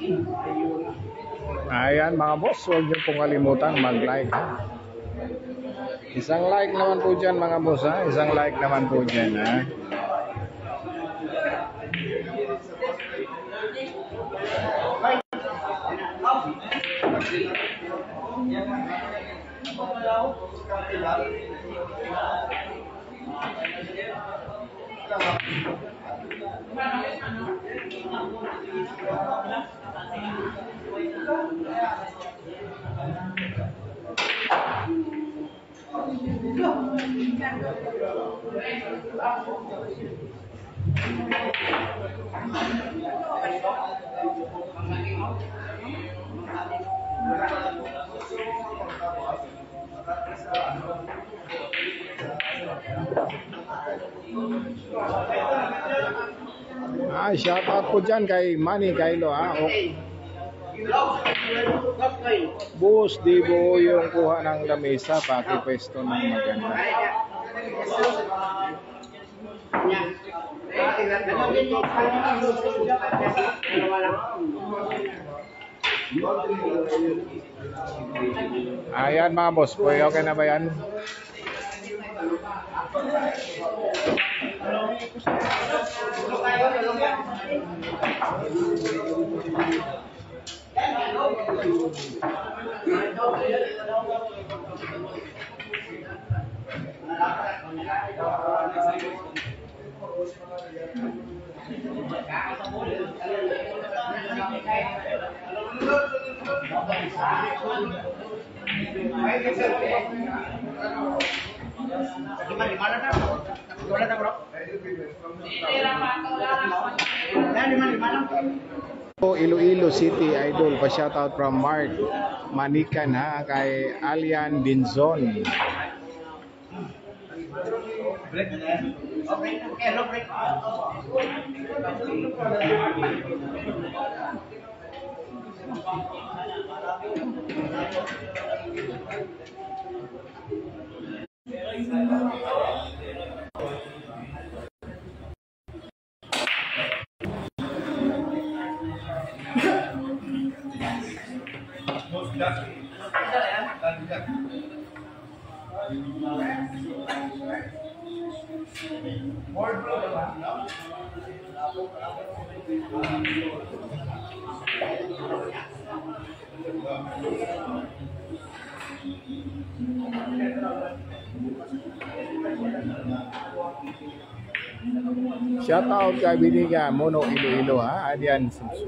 Ayan mga boss, huwag niyo pong kalimutan mag-like ha. Isang like naman po dyan mga boss ha. Isang like naman po dyan ha. Shout out po dyan kay Manny Kailo ha. Boss, di po yung kuha ng lamesa, pakipwesto ng maganda. Ayan mga boss, okay na ba yan? Iloilo City Idol, pa shoutout from Mark Manikan ha, kay Alian Dinzon. Shout out kay Biniga Mono Iloilo ha, Adian Sumsu.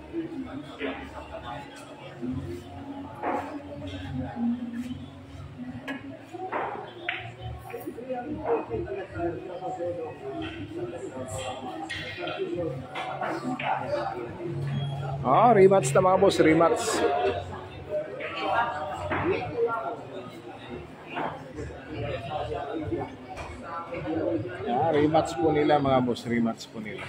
Rematch na mga boss, rematch. Rematch po nila mga boss, rematch po nila.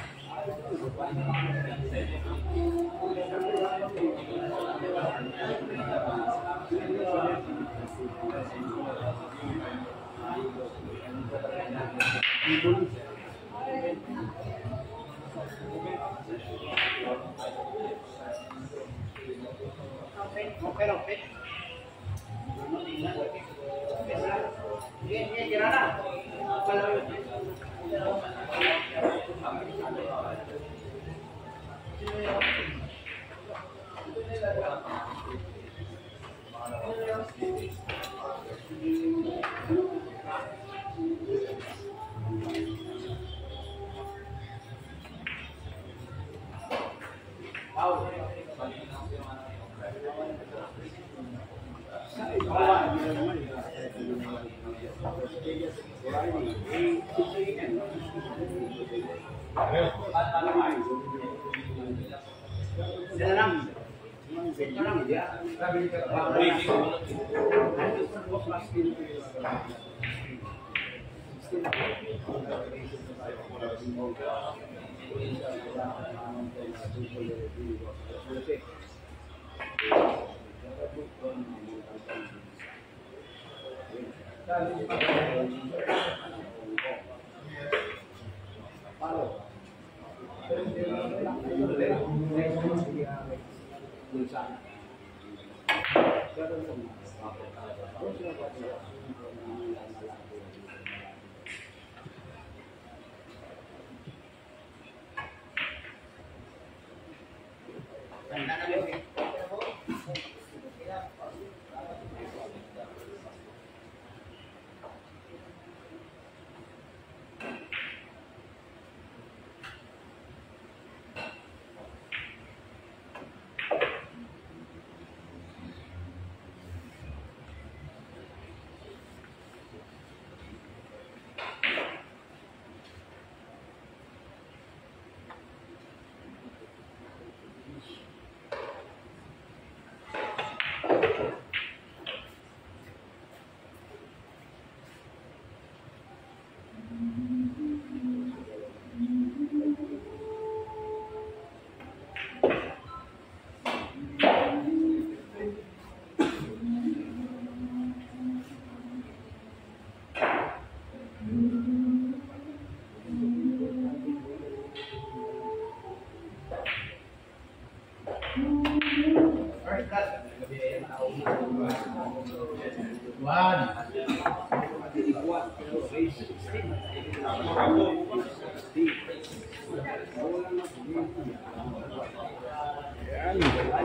Yan.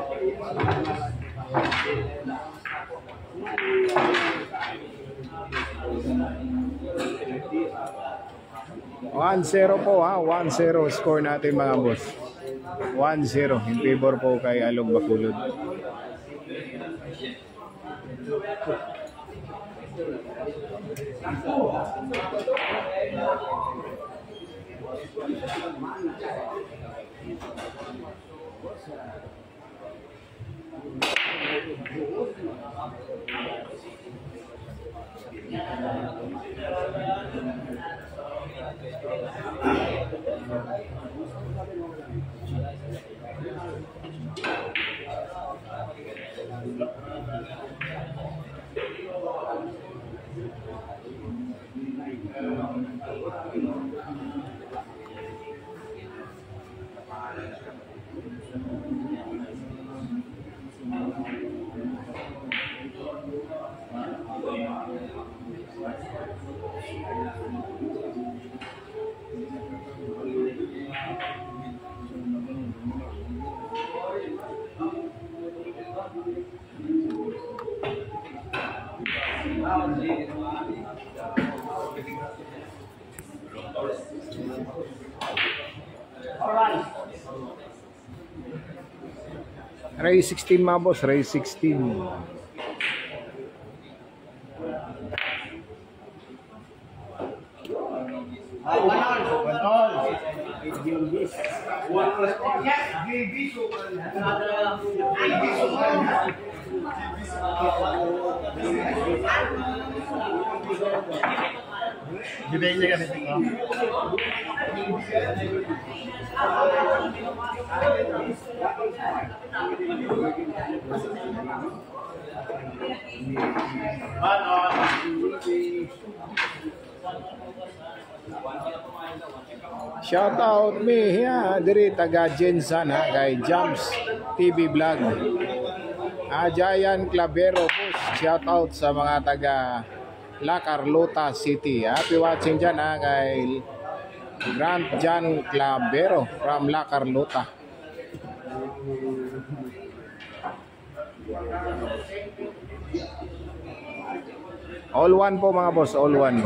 1-0 po ha, 1-0 score natin mga boss. 1-0 in favor po kay Alog Bacolod. Race 16 mga boss, race 16. Shout out me ya diri taga Jensan ha kay Jams TV Vlog. Ajayan Clavero post. Shout out sa mga taga La Carlota City. Happy watching dyan ha kay Grant John Clavero from La Carlota. All one po mga boss, all one.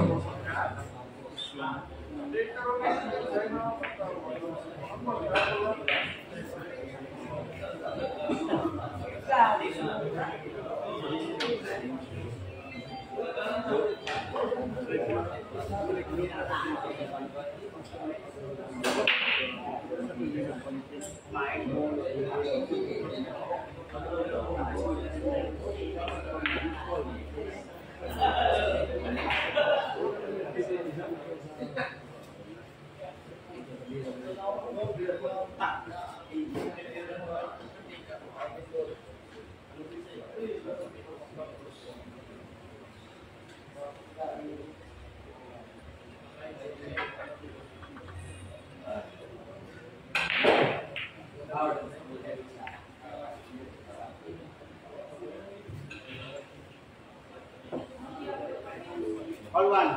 All one.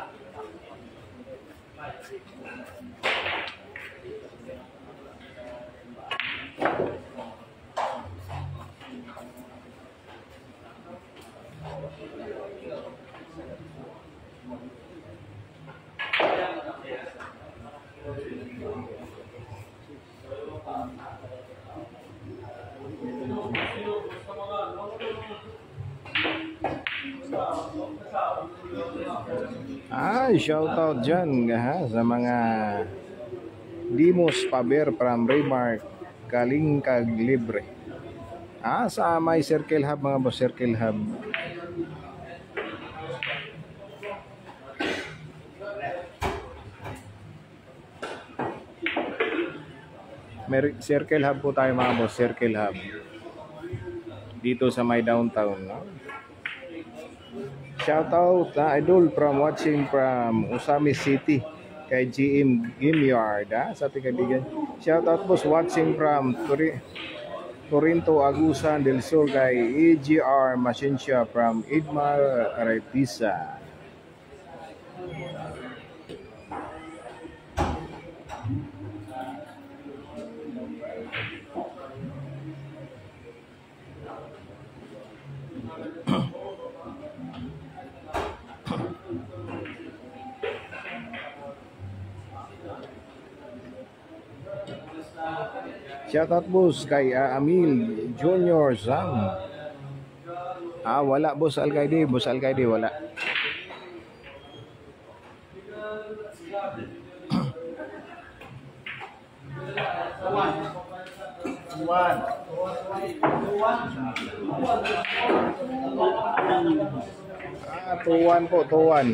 Shoutout dyan ha, sa mga Dimos Paber from Remark Kalingkag Libre. Sa may Circle Hub mga boss, Circle Hub. May Circle Hub po tayo mga boss, Circle Hub. Dito sa may downtown, no? Shoutout idol from watching from Usami City kay GM Game Yard sa ating kaibigan. Shoutout boss watching from Corinto Agusan del Sur kay EGR Masinsya from Idmar Artisa. Shoutout boss kay Amil Junior Zam. Wala boss Alcaide, boss Alcaide wala. Tuwan po, tuwan.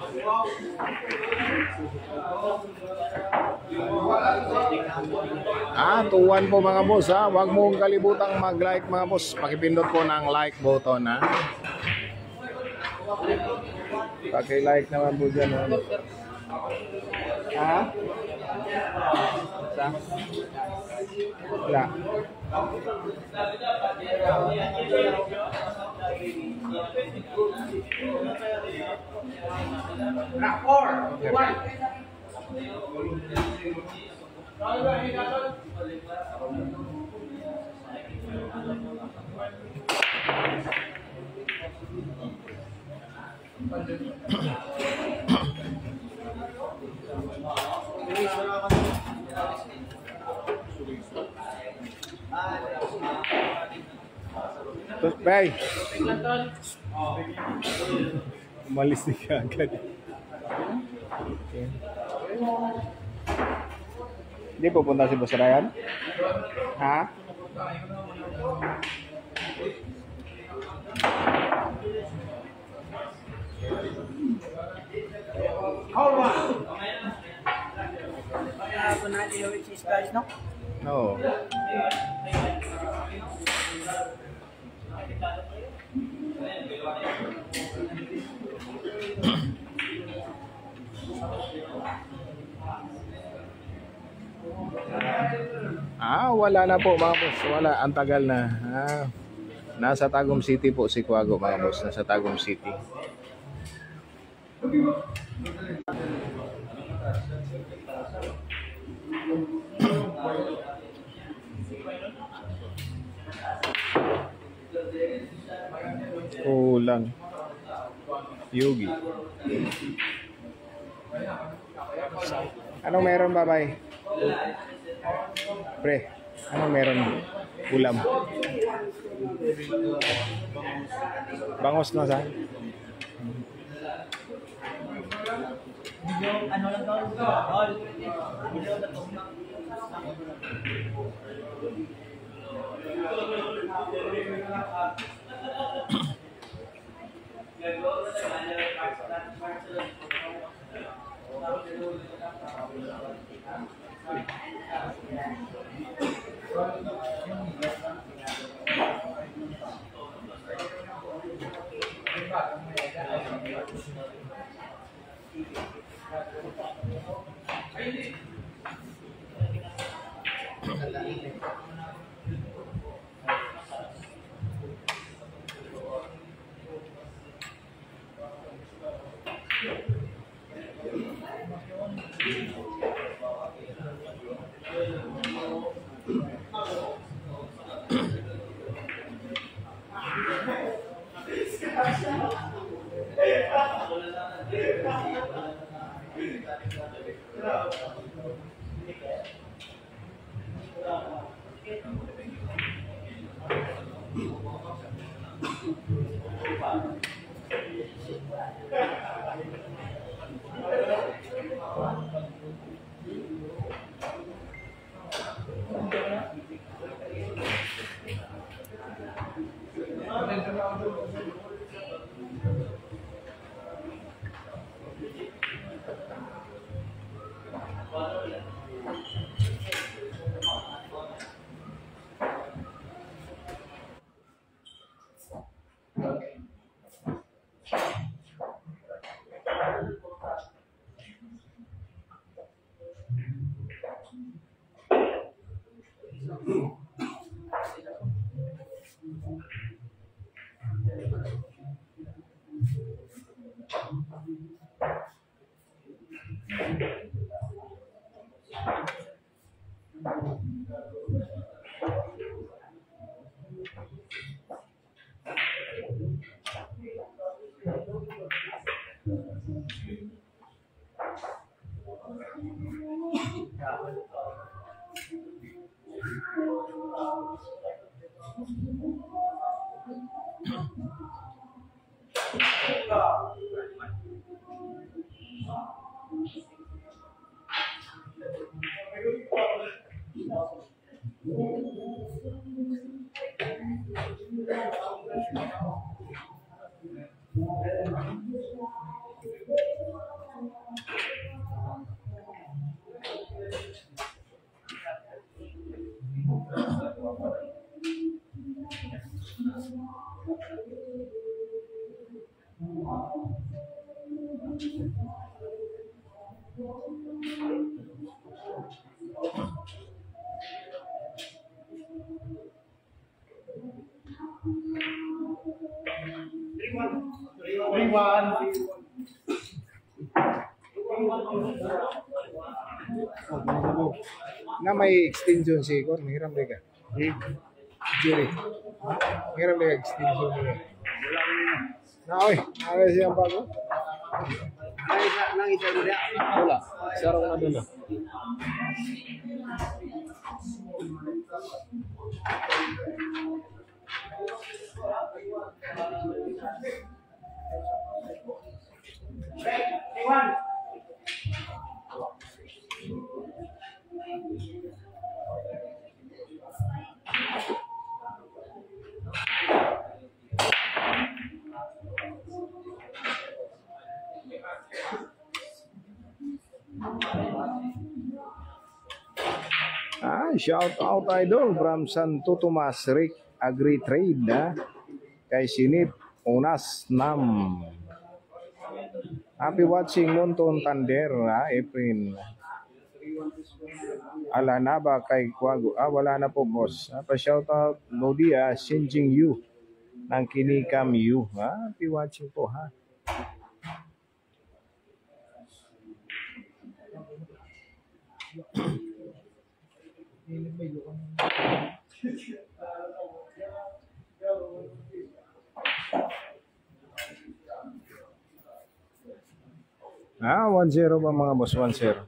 Tuwan po mga boss ha. Huwag mong kalibutang mag-like mga boss. Pakipindot po ng like button ha. Paki-like naman po dyan ha. Wala. Terus bay, umalis siya agad. Hindi pupunta si Boss Ryan? Ha? Oo. Wala na po mga boss. Wala, ang tagal na. Nasa Tagum City po si Quago mga boss. Nasa Tagum City. Kulang. Yogi. Anong meron babay? Pre, anong meron? Ulam. Bangos na sa? Ano lang daw? Na may extension si Ikor, hiram rin ka. Jerry. Hiram rin ka extension niya. Na oy, ano siyang bago? Nang isa ulit. Wala, sarong na doon. Shout out idol from Santo Tomas Rick Agri Trade kay Sinip Unas Nam. Happy watching Monton Tander April. Ala na ba kay Kwago? Wala na po boss. Pa-shout out Lodia Shinjing Yu ng Kinikam Yu. Happy watching po ha. Ah, 1-0 ba mga boss? 1-0.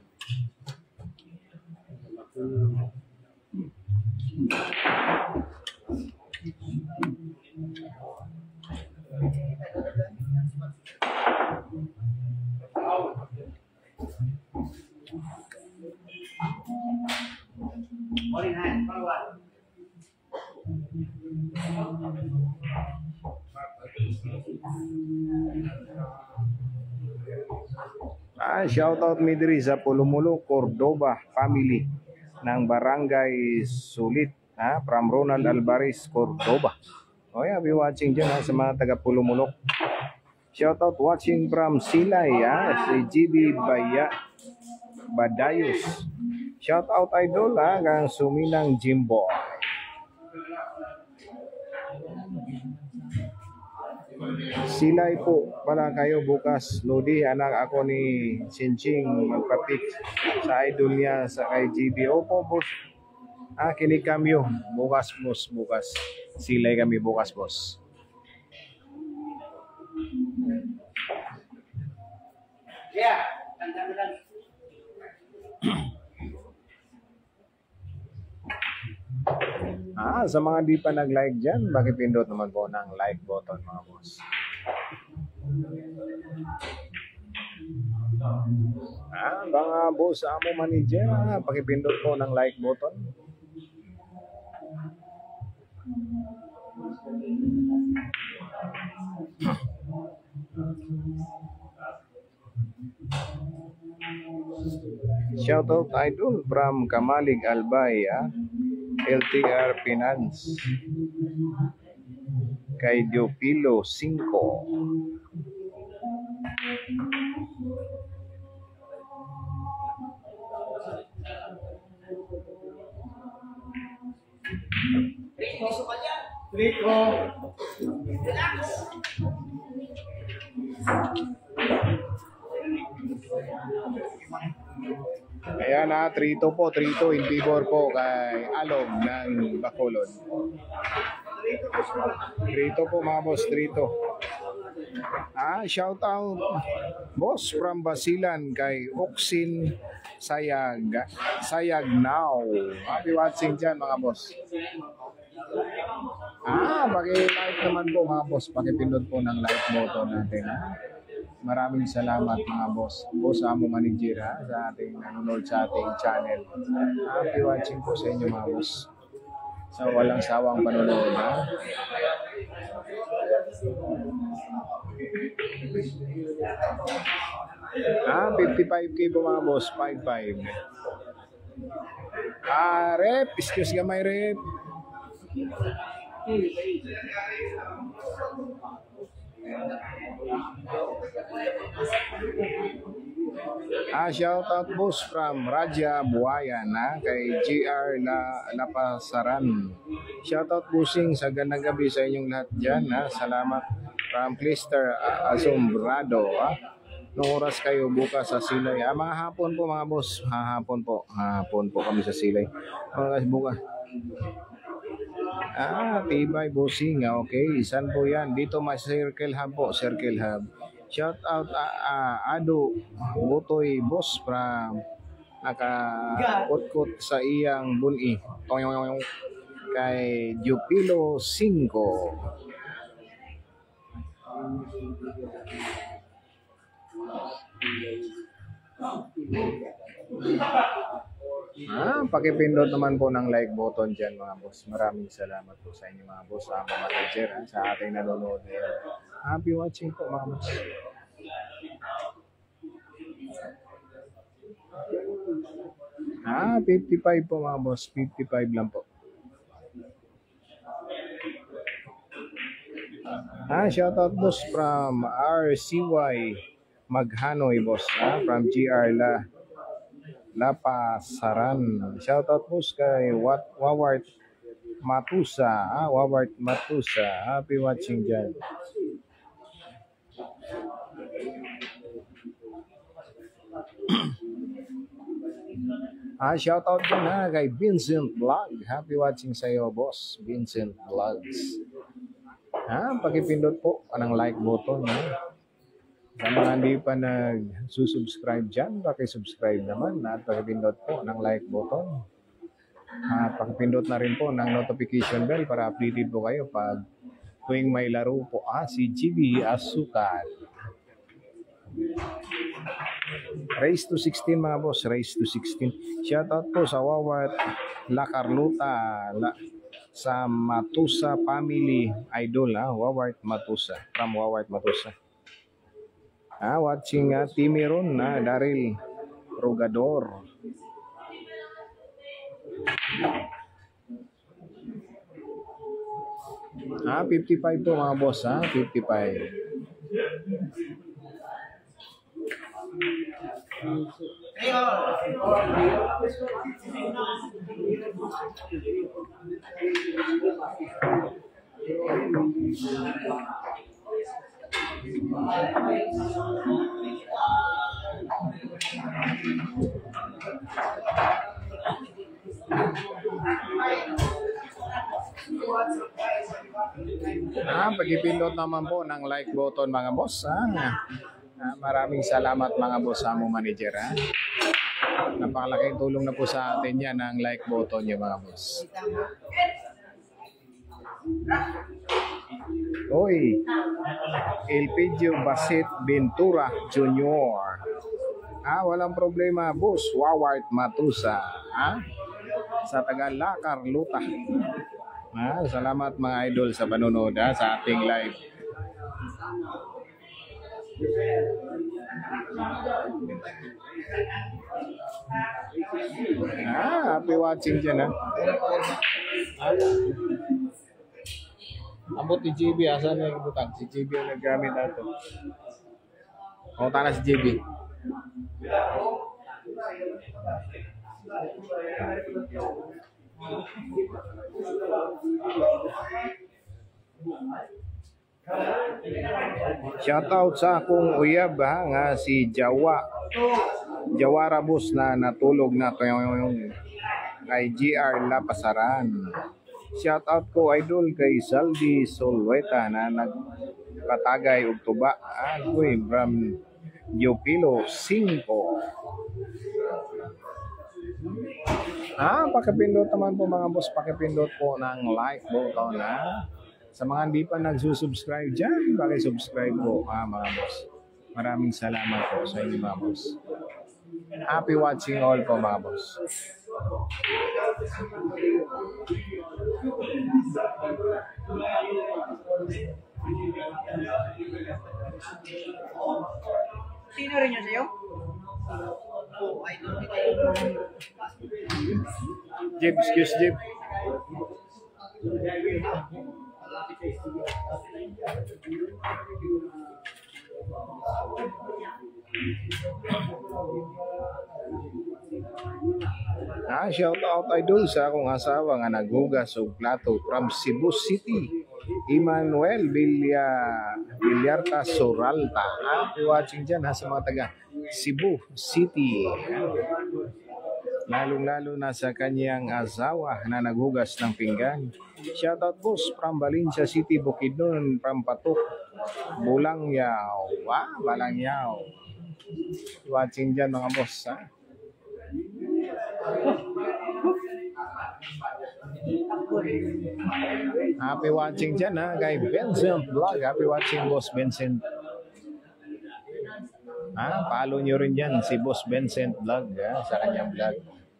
Shout out Midri sa Pulumulo, Cordoba family ng Barangay Sulit from Ronald Alvarez, Cordoba. Oh yeah, be watching dyan sa mga taga Pulumulok. Shout out watching from Silay si GB Badayos. Shout out idol kang Suminang Jimbo. Silay po pala kayo bukas. Lodi, anak ako ni Chinching magpapik sa idol niya sa kay GB. Opo boss. Kinikamyo. Bukas boss, bukas. Silay kami bukas boss. Yeah, tanda mo lang. Sa mga di pa nag-like dyan, pakipindot naman po ng like button mga boss. Mga boss, amo manager, pakipindot po ng like button. Shoutout idol from Kamalig Albay, LTR Finance kay Diopilo 5. Rico. Ayan 3-2 po, 3-2 in favor po kay Alog ng Bacolod. 3-2 po mga boss, 3-2. Shout out boss from Basilan kay Oxin Sayag now. Happy watching dyan mga boss. Paki-like naman po mga boss. Pakipindot po ng like button natin. Maraming salamat mga boss. Boss Amo Manager sa ating nanonood sa ating channel. Happy watching po sa inyo mga boss. Sa walang sawang panonood. 55k po mga boss. 55. Rep. Excuse gamay rep. Shout out boss from Raja Buayan kay GR Lapasaran. Shout out bossing sa gandang gabi sa inyong lahat dyan. Salamat from Clister Asombrado. Nung oras kayo bukas sa Silay. Mga hapon po mga boss. Hapon po kami sa Silay. Bukas. Tibay bossing. Okay, isan po yan. Dito may Circle Hub po. Circle Hub. Shout out Ado Butoy boss from naka-kot-kot sa iyang buni. Kay Jupilo 5. Pakipindot naman po ng like button dyan mga boss. Maraming salamat po sa inyo mga boss. Mga manager sa ating nanonood. Happy watching po mga boss. Ah, 55 po mga boss. 55 lang po. Shoutout boss from RCY Maghanoy boss. From GR Lapasaran. Shoutout boss kay Wawart Matusa. Wawart Matusa. Happy watching dyan. Shoutout din kay Vincent Vlog. Happy watching sa iyo boss. Vincent Vlogs. Pakipindot po ng like button. Sa mga hindi pa nag-subscribe dyan, pakisubscribe naman at pakipindot po ng like button. Pakipindot na rin po ng notification bell para updated po kayo pag tuwing may laro po si GB Asukal. Race to 16 mga boss, race to 16. Shoutout po sa Wawat La Carlota sa Matusa family idol, Wawat Matusa, from Wawat Matusa. Watching Timiron Daryl Rogador. Ah, 55 po mga boss, 55. Pag-ipindot naman po ng like button mga boss. Maraming salamat mga boss Amo Manager. Napakalaking tulong na po sa atin yan ang like button niyo mga boss. Oy, Elpidio Basit Ventura Jr. Walang problema boss. Wawart Matusa sa Tagala Carlota. Salamat mga idol sa panonood sa ating live. Happy watching dyan Abot ni JB, asan na nagbutan? Si JB ang naggamit nato. Kumunta na si JB. Shoutout sa akong uyab nga si Jawara boss na natulog na to yung kay GR Lapasaran. Shoutout ko idol kay Saldi Solweta na Patagay ug tuba. Agoy from Yopilo 5. Pakipindot naman po mga boss, pakipindot po ng like button Sa mga hindi pa nagsusubscribe dyan, pakisubscribe po mga boss. Maraming salamat po sa inyo mga boss. Happy watching all po mga boss. Sino rin yun sa'yo? Jeep, excuse Jeep. Shout out idol sa akong asawa nga naghugas og plato from Cebu City. Emmanuel Villarta Soralta. Watching dyan sa mga taga Cebu City. Lalong-lalo na sa kanyang asawa na naghugas ng pinggan. Shout out boss from Valencia City, Bukidnon, from Patok, Bulangyaw. Balangyaw. Watching dyan mga boss Happy watching dyan kay Vincent Vlog. Happy watching boss Vincent. Follow nyo rin dyan si boss Vincent Vlog sa kanyang vlog.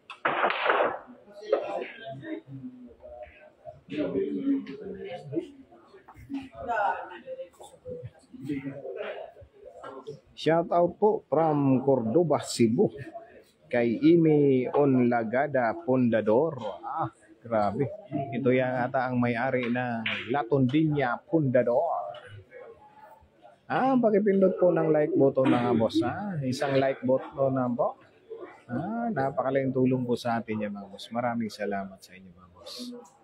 Shout out po from Cordoba, Cebu kay Imi Onlagada Pundador. Grabe. Ito yan ata ang may-ari ng La Tondinia Pundador. Pakipindot po ng like button mga boss. Isang like button na po. Napakalaking tulong po sa atin yan mga boss. Maraming salamat sa inyo mga boss.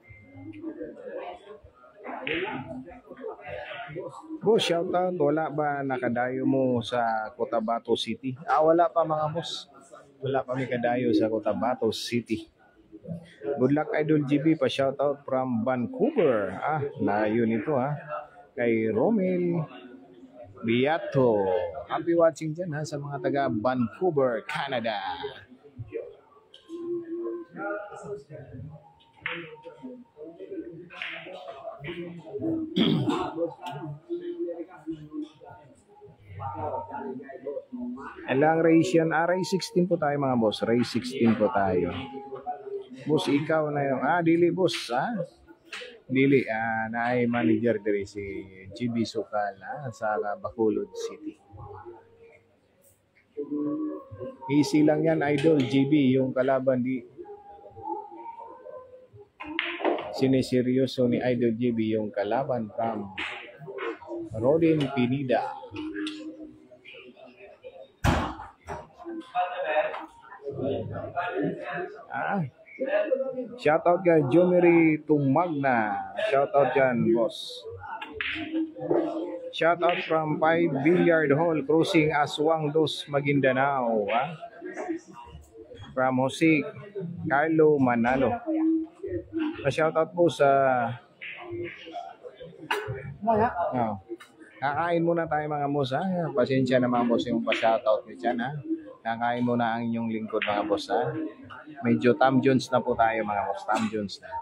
Boss, shout out. Wala ba nakadayo mo sa Cotabato City? Wala pa mga boss. Wala pa may kadayo sa Cotabato City. Good luck Idol GB, pa shout out from Vancouver. Layo nito kay Romel Biato. Happy watching dyan sa mga taga Vancouver, Canada. Alang race yan. Race 16 po tayo mga boss. Race 16 po tayo. Boss, ikaw na yung... dili boss Dili, naay manager diri si GB Sukal sa Bacolod City. Easy lang yan, Idol GB, yung kalaban di siniseryoso ni Idol GB yung kalaban from Rodin Pinida. Shoutout kay Jomery Tumagna. Shoutout dyan, boss. Shoutout from 5 Billiard Hall, Crossing Aswang Dos, Maguindanao. From Jose Carlo Manalo. Shoutout po sa... Kakain muna tayo mga boss. Pasensya na mga boss yung pa-shoutout nyo dyan. Kakain muna ang inyong lingkod mga boss. Medyo Tom Jones na po tayo mga boss. Tom Jones na.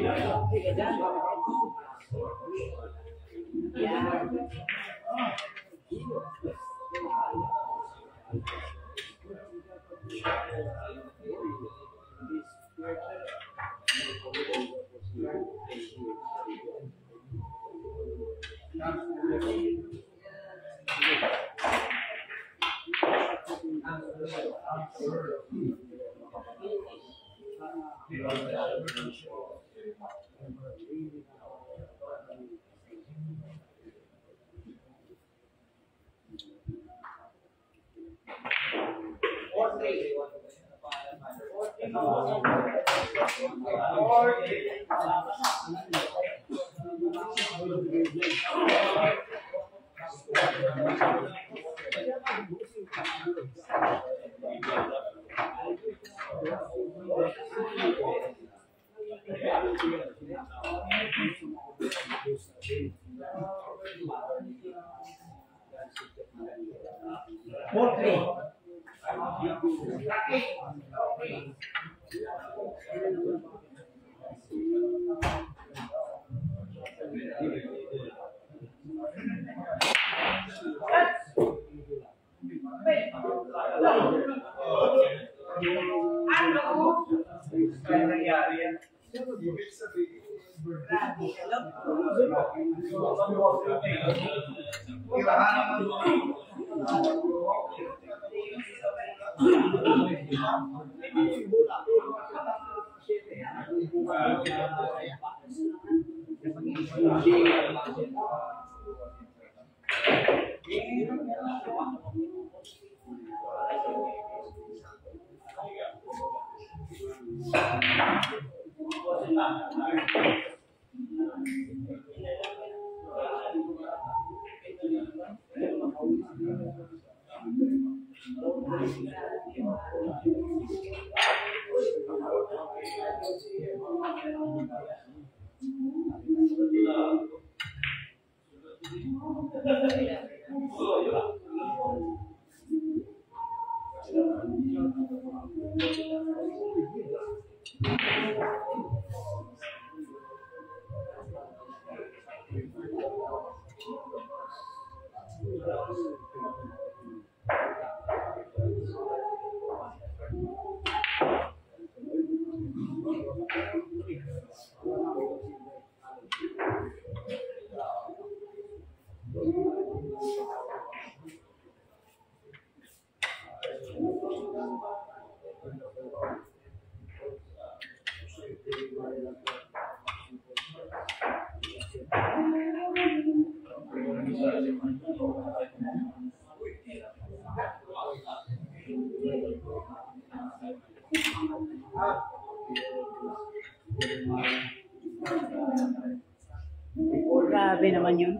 Grabe naman yun.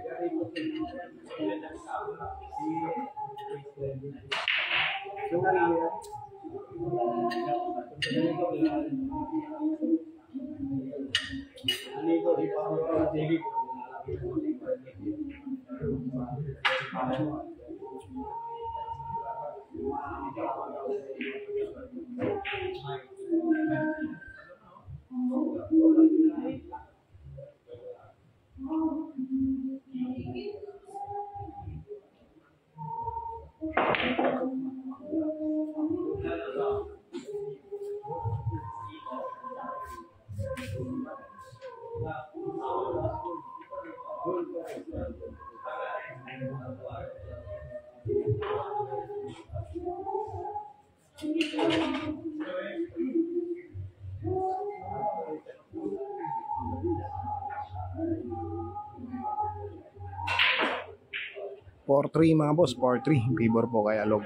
For 3 mga boss, for 3. Favor po kay Alog.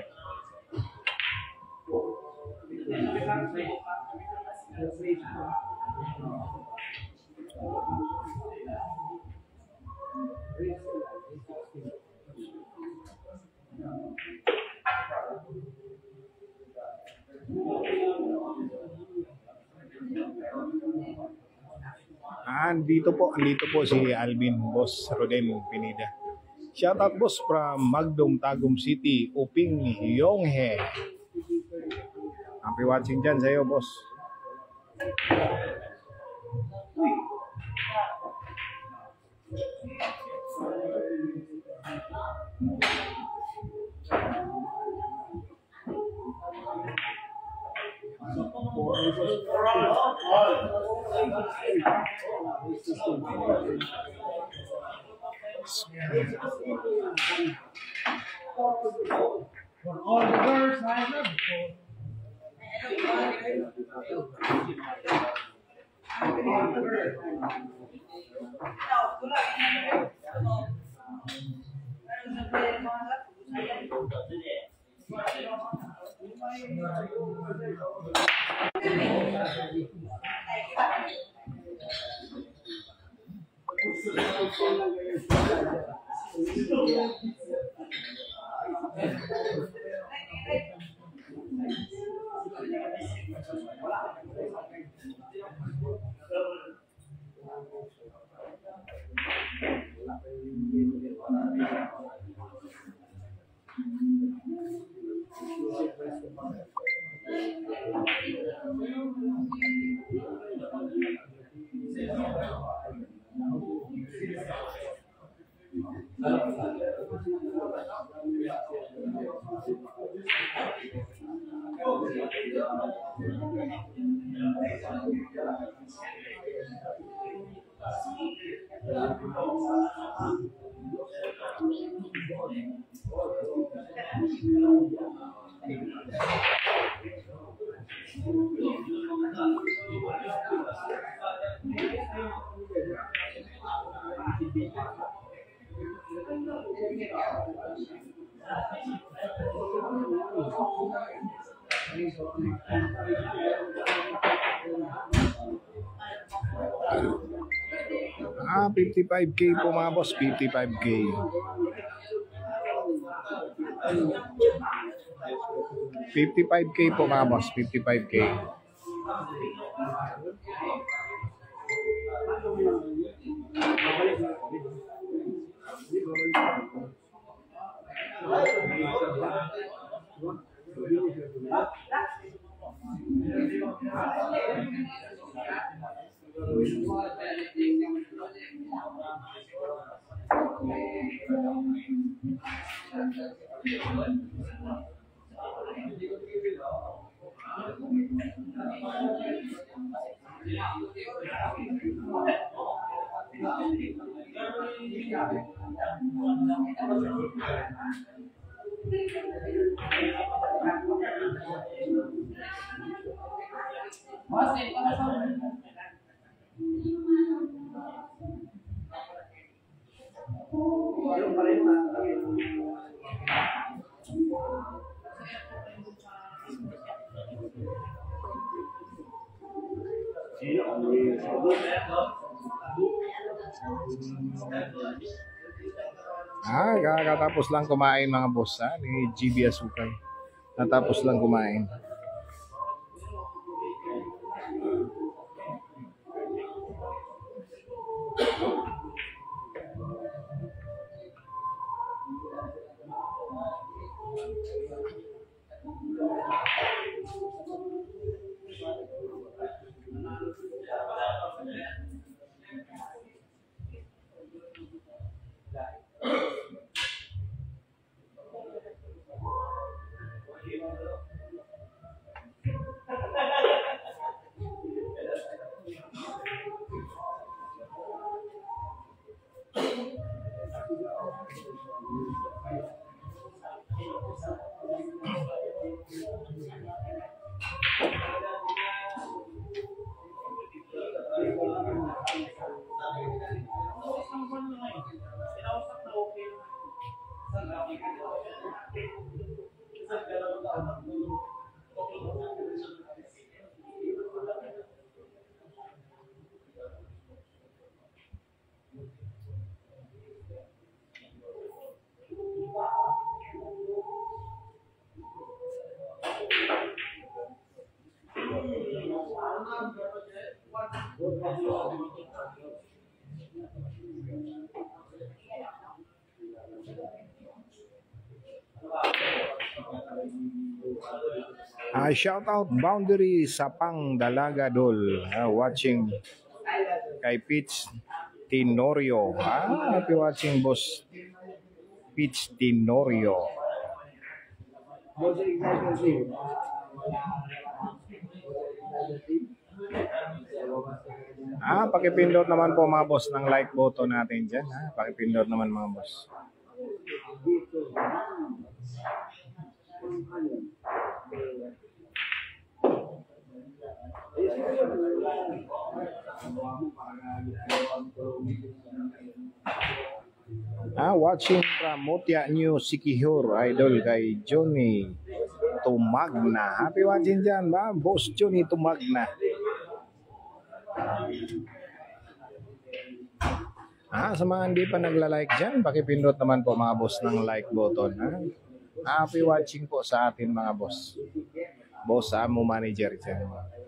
Andito po si Alvin, boss Rodel Pineda. Shoutout boss from Magdong, Tagum City, Uping Yonghe. Happy watching dyan sa'yo boss. 55K po mga boss, 55K. 55K po mga boss, 55K. Kakatapos lang kumain mga boss ni GB Asukay. Natapos lang kumain. Shout out Boundary Sapang Dalaga Dol, watching kay Pitch Tenorio. Happy watching boss Pitch Tenorio. Pakipindot naman po mga boss ng like button natin dyan. Pakipindot naman mga boss. Watching from Mutya New Sikihor, idol kay Johnny Tumagna. Happy watching dyan ba? Boss Johnny Tumagna. Sa mga hindi pa nagla-like dyan, pakipindot naman po mga boss ng like button. Happy watching po sa atin mga boss. Boss Amo Manager dyan.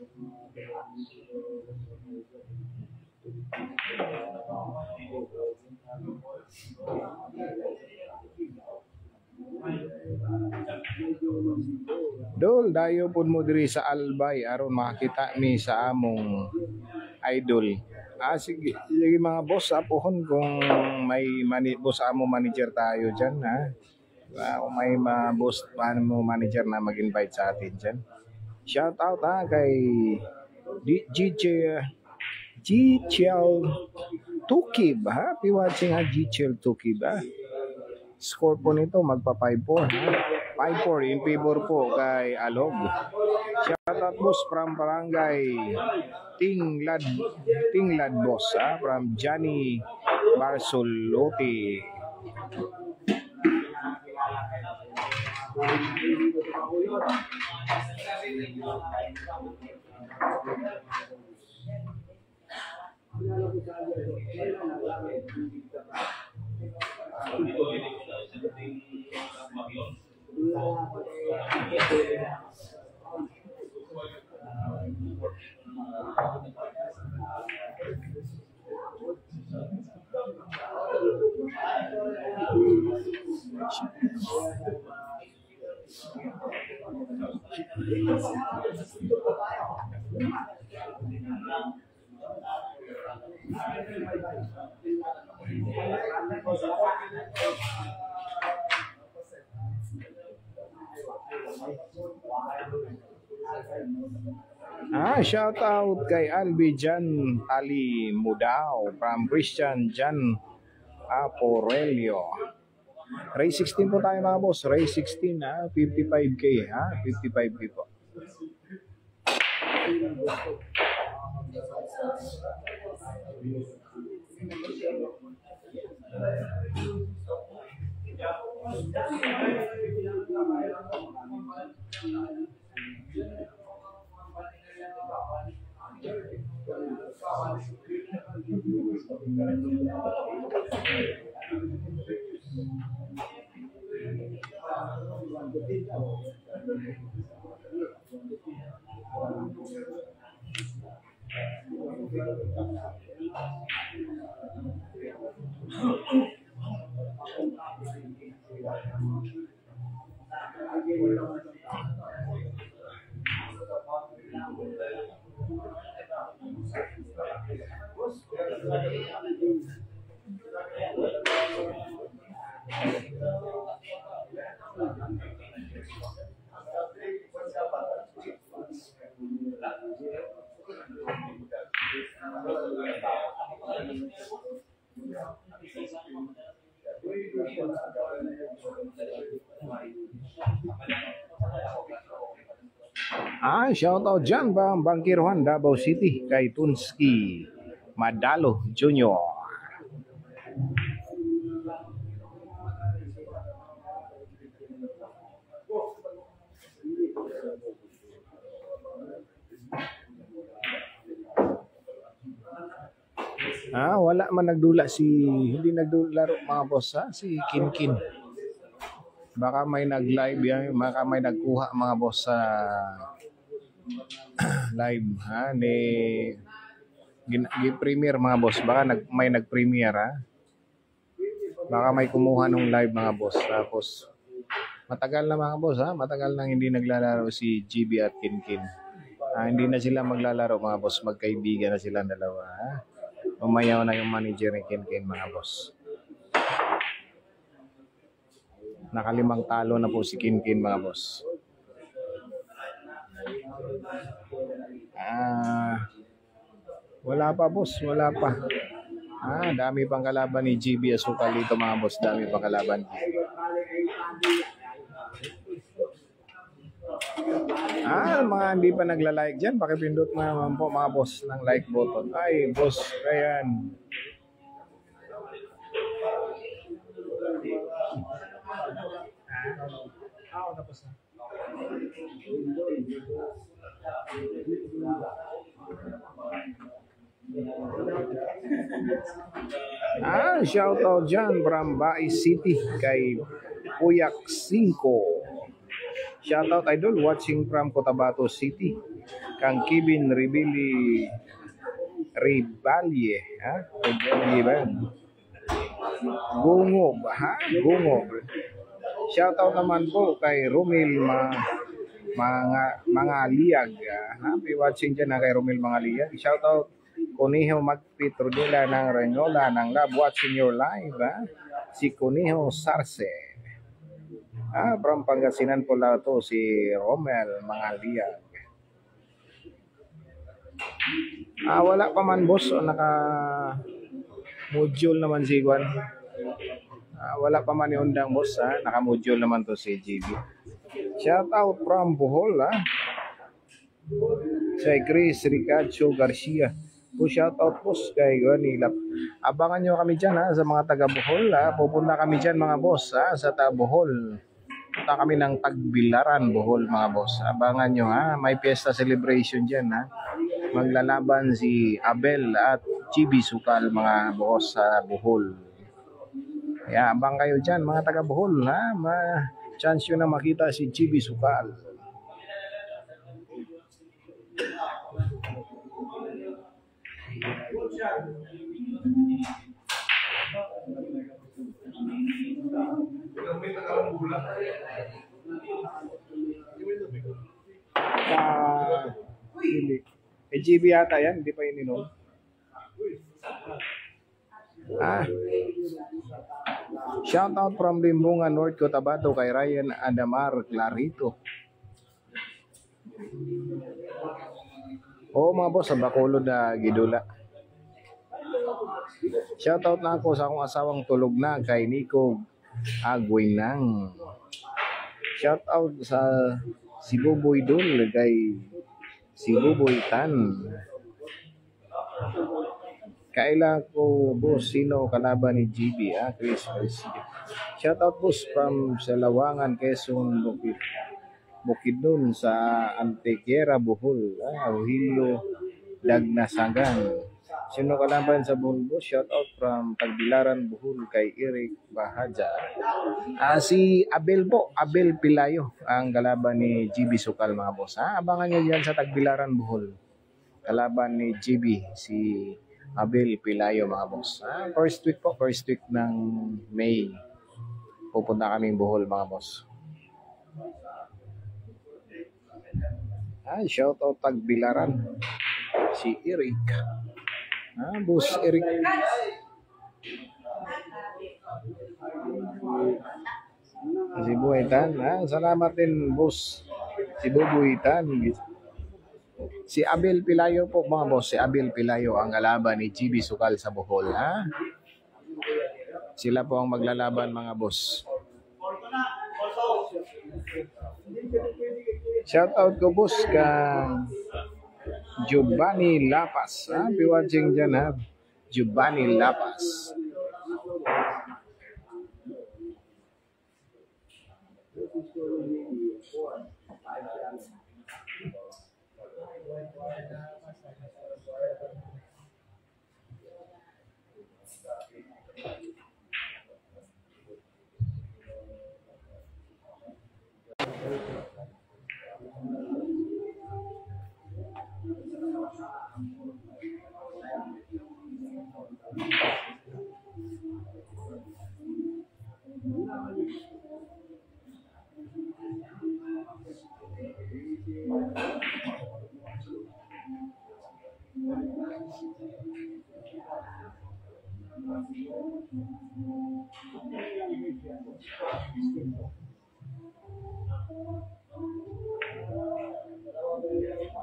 Dol, dayo pud mo diri sa Albay aron makita mi sa among idol. Sige mga boss, apuhon kung may boss amo manager tayo dyan kung may boss mo manager na mag-invite sa atin dyan. Shout out kay Gichel Tukib. Happy watching Gichel Tukib. Score po nito magpa 5-4 5-4 in favor po kay Alog. Shout out boss from Barangay Tinglad boss from Johnny Barsoloti. Shout out kay Albi Jan Ali Mudao from Christian Jan Aporelio. Race 16 po tayo mga boss. Race 16 55k 55k po. Shout out dyan ba ang Bangkiruhan, Davao City kay Tunski Madalo Jr. Wala man nagdula hindi nagdularo mga boss si Kinkin. Baka may nag-live yan, baka may nagkuha mga boss sa live ni premiere mga boss. Baka may nag-premiere baka may kumuha ng live mga boss. Tapos matagal na mga boss matagal nang hindi naglalaro si GB at Kinkin. Hindi na sila maglalaro mga boss, magkaibigan na sila dalawa. Umayaw na yung manager ni Kinkin mga boss. Nakalimang talo na po si Kinkin mga boss. Wala pa boss, wala pa. Dami pang kalaban ni GB Asukal dito mga boss, dami pang kalaban. Mga hindi pa nagla-like dyan, pakipindot mo naman po mga boss ng like button. Ay, boss, ayan. Tapos na. Shout out dyan from Bai City kay Puyak 5. Shout out idol watching from Cotabato City kang Kevin Ribalye Ribalye ba yun? Gungob Gungob. Shout out naman po kay Romil mga liag. Happy watching dyan kay Romil mga liag. Shout out Kuniho Magpit Rodela ng Renola ng Love watching your live. Si Kuniho Sarce. From Pangasinan po lang to si Romel mga liag. Wala pa man boss o naka module naman si Juan. Wala pa man yung undang boss naka module naman to si GB. Shout out from Bohol si Chris Ricacho Garcia. Shout out boss kay Ganilap. Abangan nyo kami dyan sa mga taga Bohol. Pupunta kami dyan mga boss sa taga Bohol. Punta kami ng Tagbilaran Bohol mga boss. Abangan nyo may fiesta celebration dyan Maglalaban si Abel at GB Sukal mga boss sa Bohol. Kaya abang kayo dyan mga taga Bohol chance nyo na makita si GB Sukal. GB yata yan, hindi pa ininom. Shout out from Limbungan North Cotabato kay Ryan Adamar Clarito. Mga boss sa Bacolod Gidula. Shout out na ako sa akong asawang tulog na kay Nico Aguinang. Shout out sa si Buboy Dul kay si Buboy Tan. Kaila ko boss sino kalaban ni GB Chris. Shout out boss from Salawangan, Quezon, Bukidnon sa Antequera, Bohol. Rogelio Dagnasagan. Sino kalaban sa Bohol boss? Shout out from Tagbilaran, Bohol kay Eric Bahaja. Si Abel po, Abel Pilayo ang kalaban ni GB Sukal mga boss. Abangan nyo yan sa Tagbilaran, Bohol. Kalaban ni GB, si Abel Pilayo mga boss. First week ng May. Pupunta kaming Bohol mga boss. Shout out Tagbilaran. Si Eric. Boss Eric. Si Buhitan. Salamat din boss. Si Buhitan. Si Abel Pilayo po mga boss. Si Abel Pilayo ang kalaban ni GB Sukal sa Bohol. Sila po ang maglalaban mga boss. Shout out ko boss kang Giovanni Lapas. Be watching dyan Giovanni Lapas.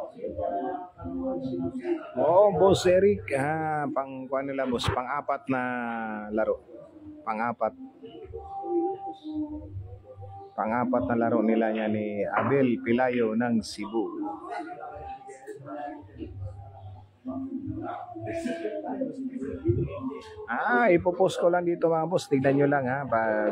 Oh, Boss Eric, pang kuan nila boss, pang-apat na laro. Pang-apat. Pang-apat na laro nila niya ni Abel Pilayo ng Cebu. Ipopost ko lang dito mga boss. Tignan nyo lang pag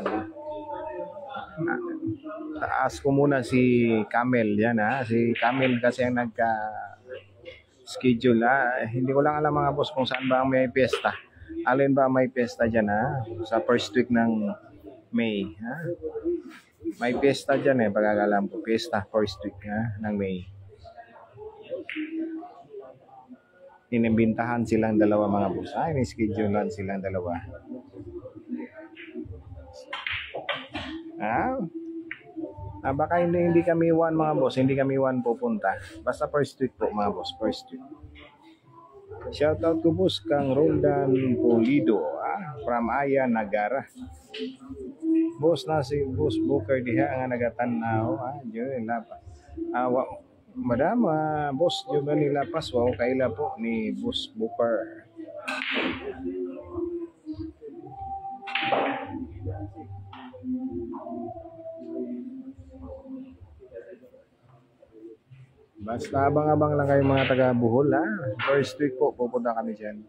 taas ko muna si Camel yan Si Camel kasi ang nagka schedule Hindi ko lang alam mga boss kung saan ba may piyesta. Alin ba may piyesta dyan sa first week ng May May piyesta dyan pagkakalam ko. Piyesta first week ng May. Inimbintahan silang dalawa mga boss. Ini-schedulean silang dalawa. Baka hindi kami one mga boss. Hindi kami one pupunta. Basta first week po mga boss. First week. Shoutout ko boss kang Roldan Pulido from Aya Nagara. Boss na si Boss Booker diha nga nagatanaw diyo lapas. Madam, Boss Giovanni Lapas, kaila po ni Boss Booker. Basta abang-abang lang kayo mga taga Bohol First week po, pupunta kami dyan.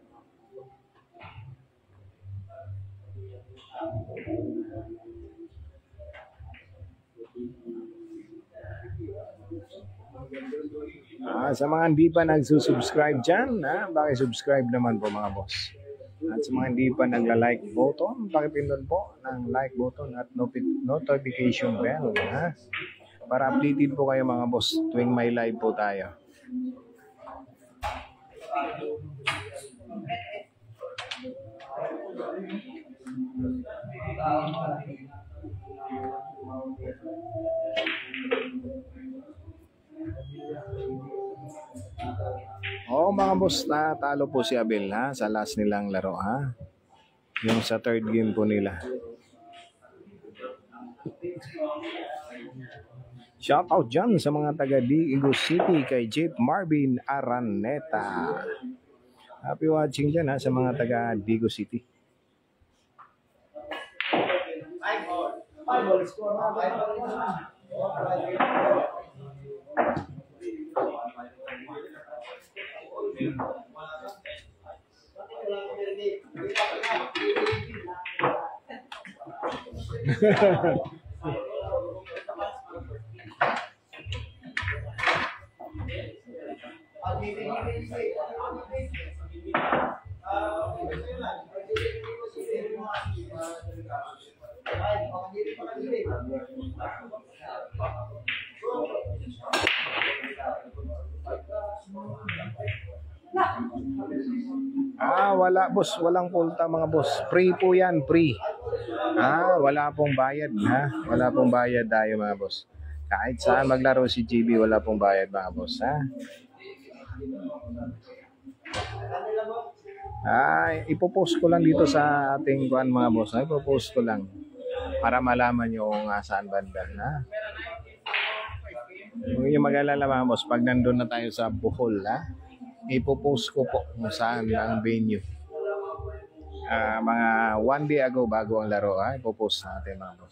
Sa mga hindi pa nagsusubscribe dyan, subscribe naman po mga boss. At sa mga hindi pa nagla-like button, pakipindot po ng like button at notification bell. Para updated po kayo mga boss tuwing may live po tayo. Mga boss, natalo po si Abel sa last nilang laro yung sa third game po nila. Shoutout dyan sa mga taga Diego City kay Jeep Marvin Araneta. Happy watching dyan sa mga taga Diego City. Wala boss, walang multa mga boss. Free po yan, free. Wala pong bayad Wala pong bayad tayo mga boss. Kahit saan maglaro si GB, wala pong bayad mga boss Ipopost ko lang dito sa ating kuan mga boss. Ipopost ko lang para malaman nyo kung saan banda Huwag nyo mag-alala mga boss. Pag nandun na tayo sa Bohol ipopost ko po kung saan ang venue. Mga 1 day ago bago ang laro ipopost natin mga boss.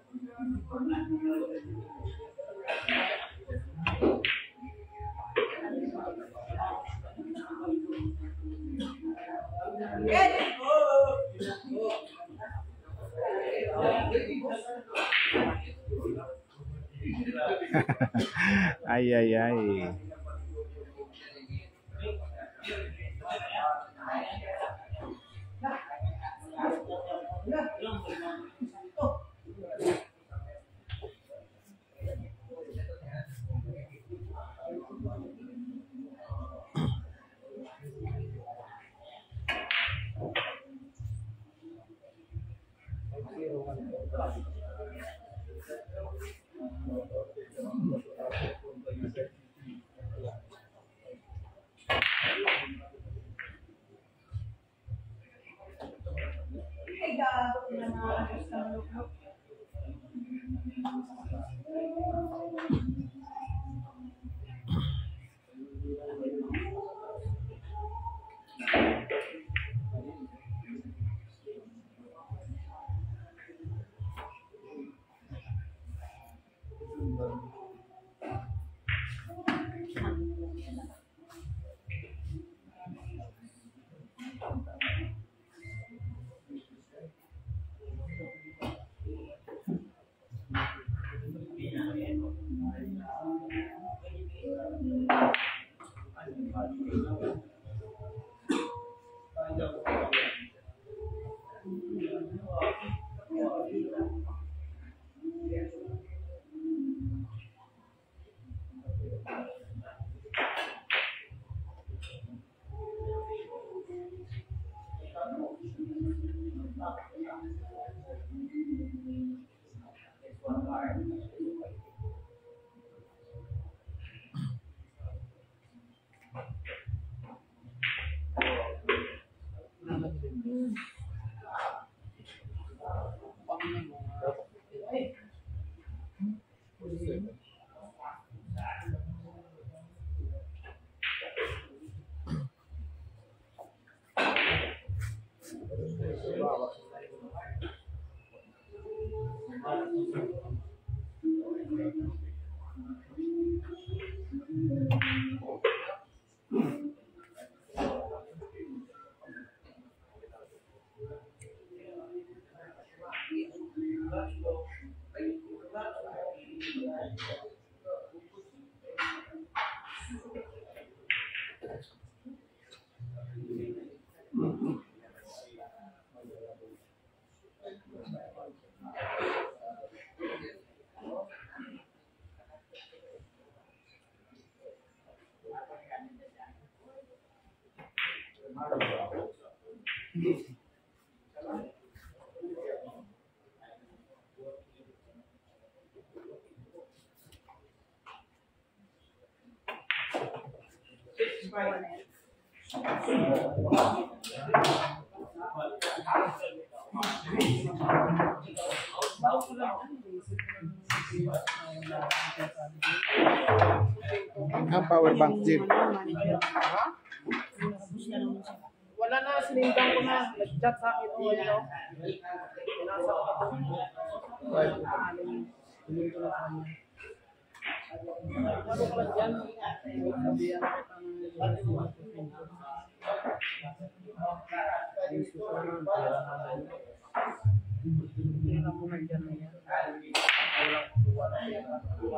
Ay. Ang power bank din. Wala na, sinindang ko na. Nag-chat sa akin. Oh, ano? Pinasa ko ako. Hindi ko na sa kanya. Ano ka ba dyan? Sabihan ko pera mo na dyan na yan. Walang kuha na pera.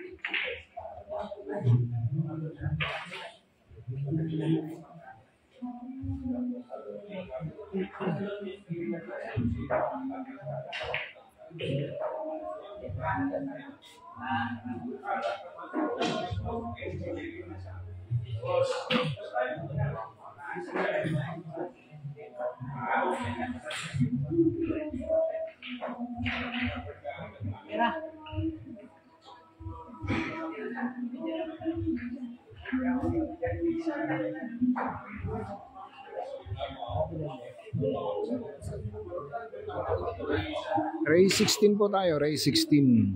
Ray 16 po tayo, Ray 16.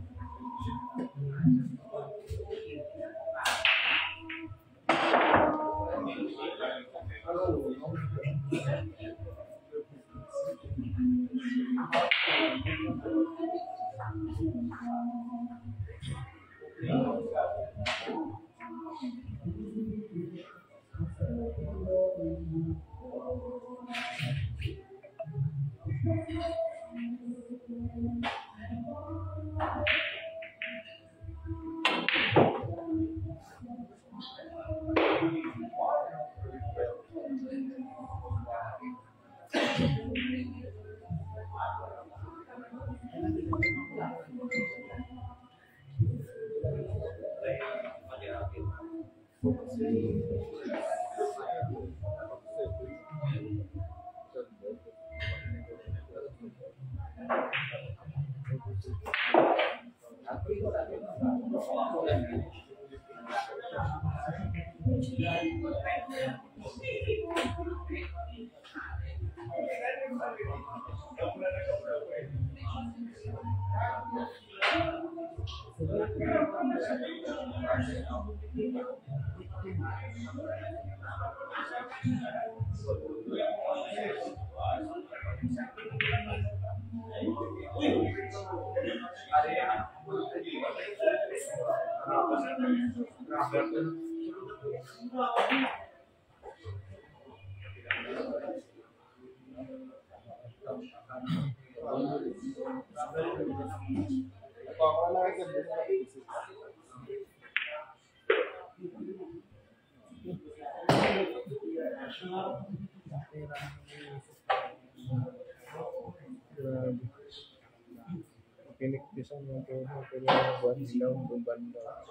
Piniktisan mo ito, pero buwan daw, buwan daw.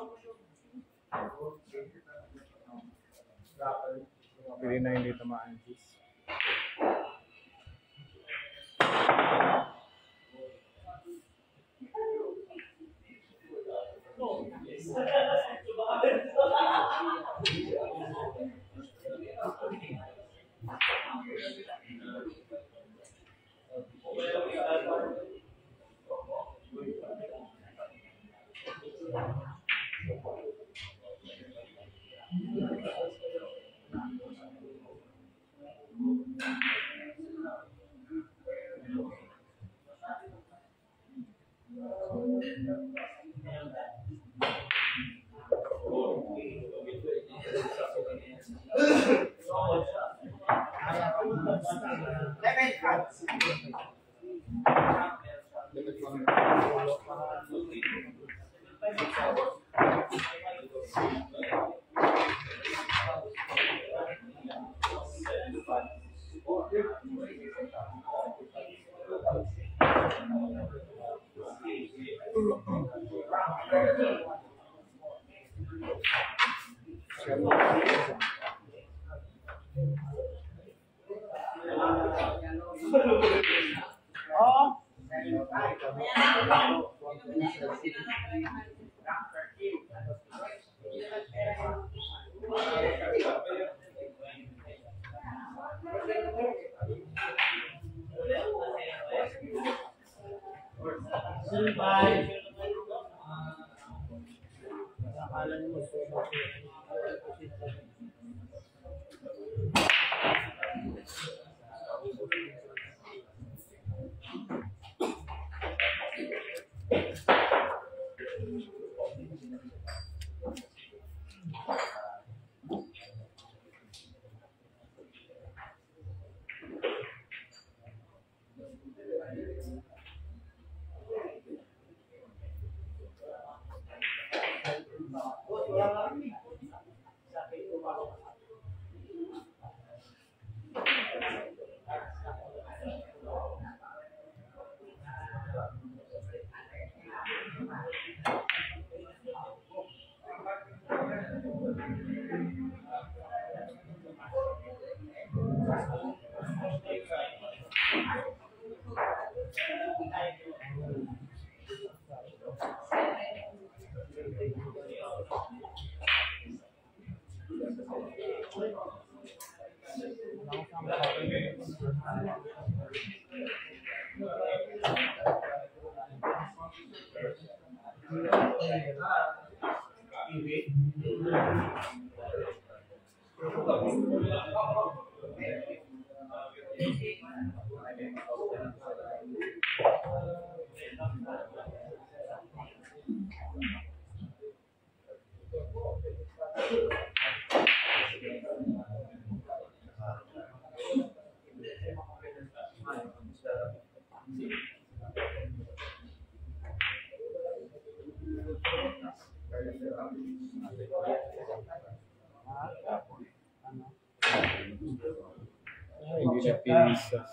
Pili na hindi tamaan, sis. Akala niyo magsusunod. Hindi na pinisas.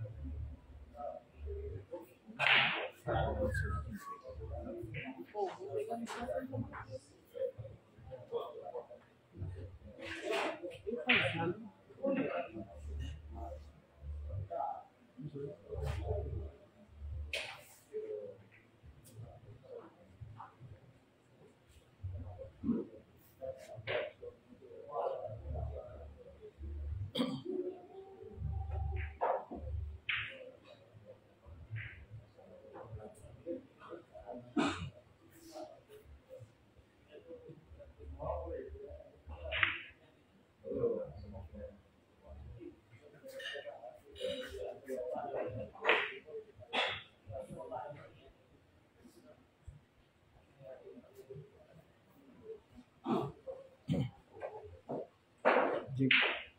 Jeep.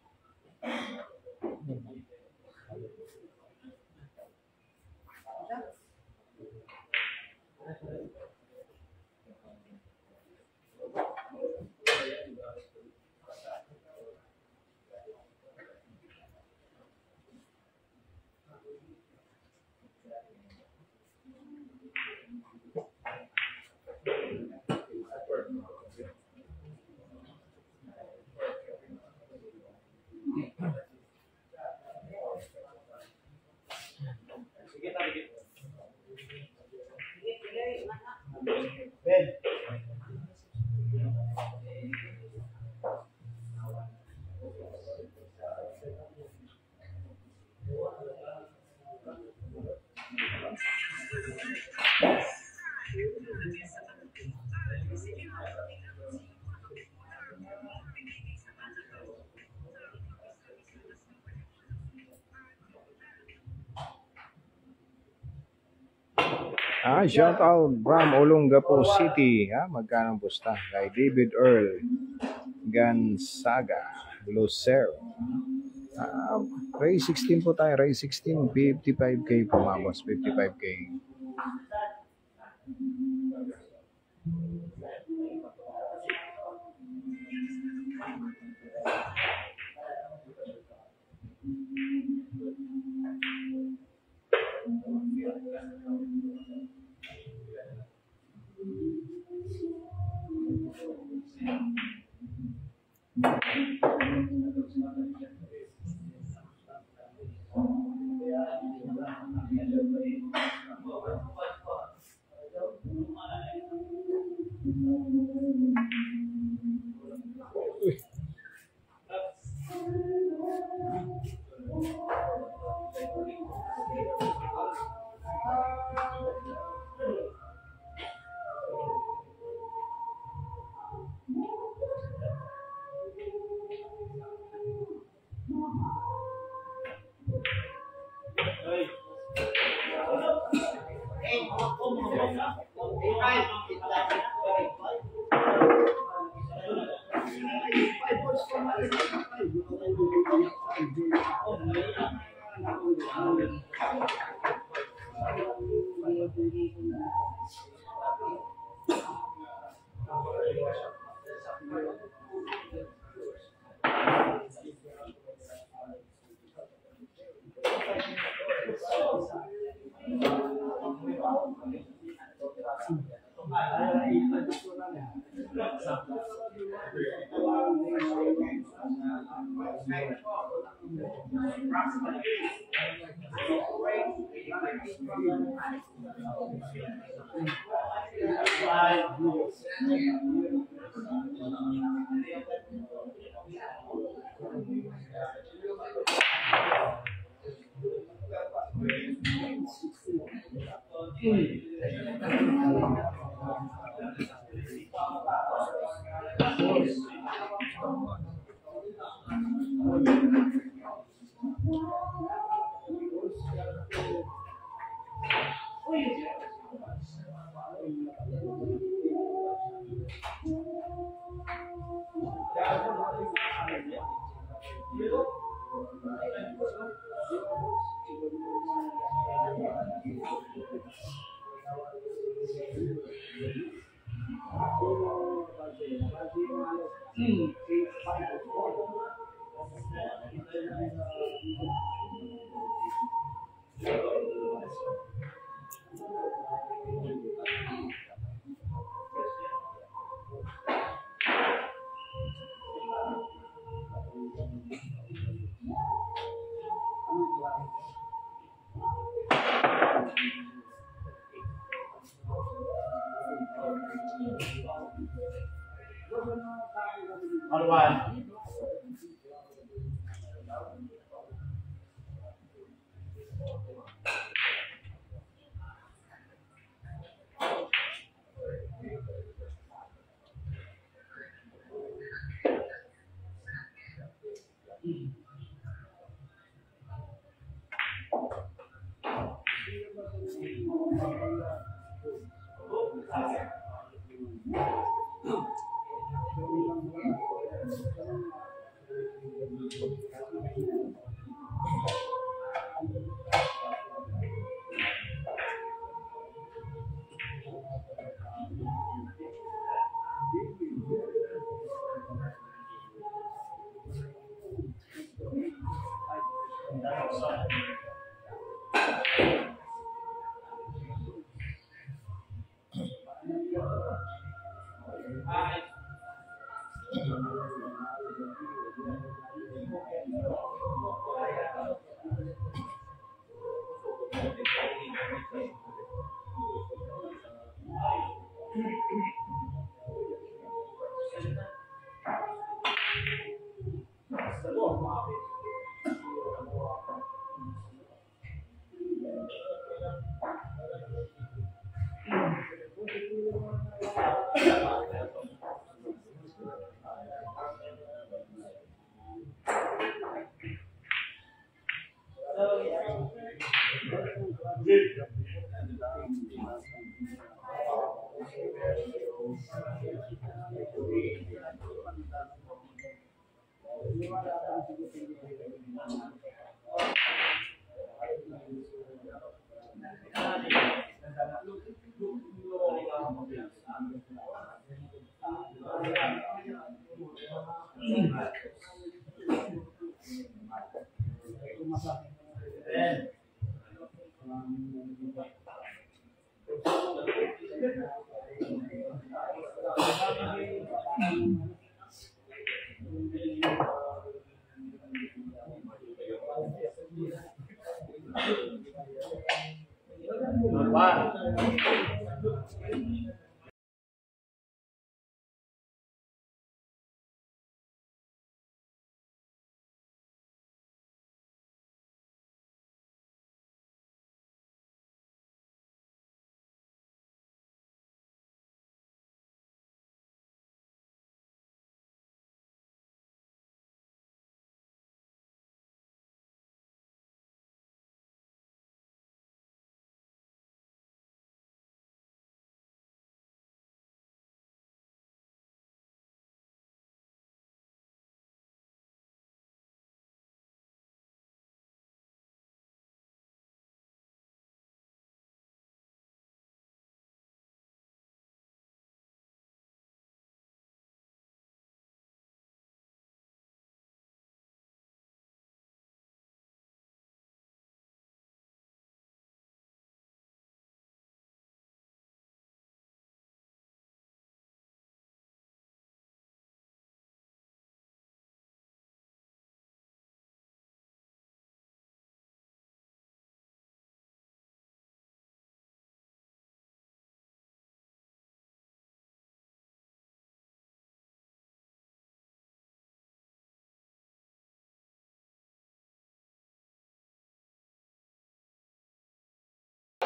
Shout out from Olongapo City. Magkano ang pusta? Kay David Earl Gonzaga Lucero. Ray 16 po tayo. Ray 16, 55K po mga boss. 55K.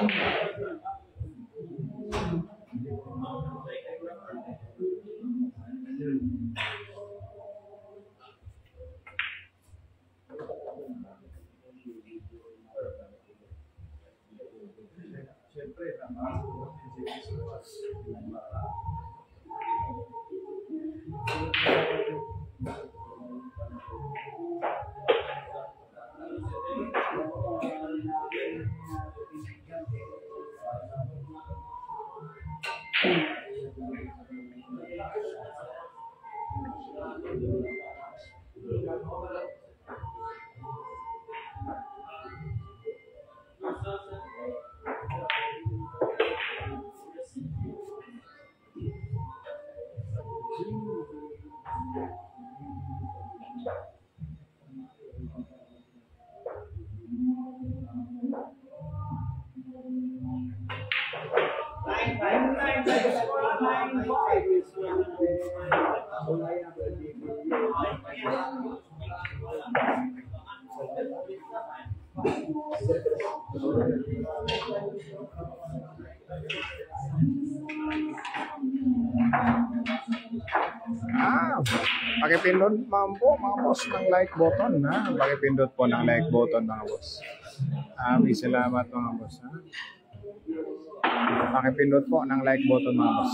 Pakipindot po mga boss ng like button ha. Pakipindot po ng like button mga boss. May salamat mga boss ha. Pakipindot po ng like button mga boss.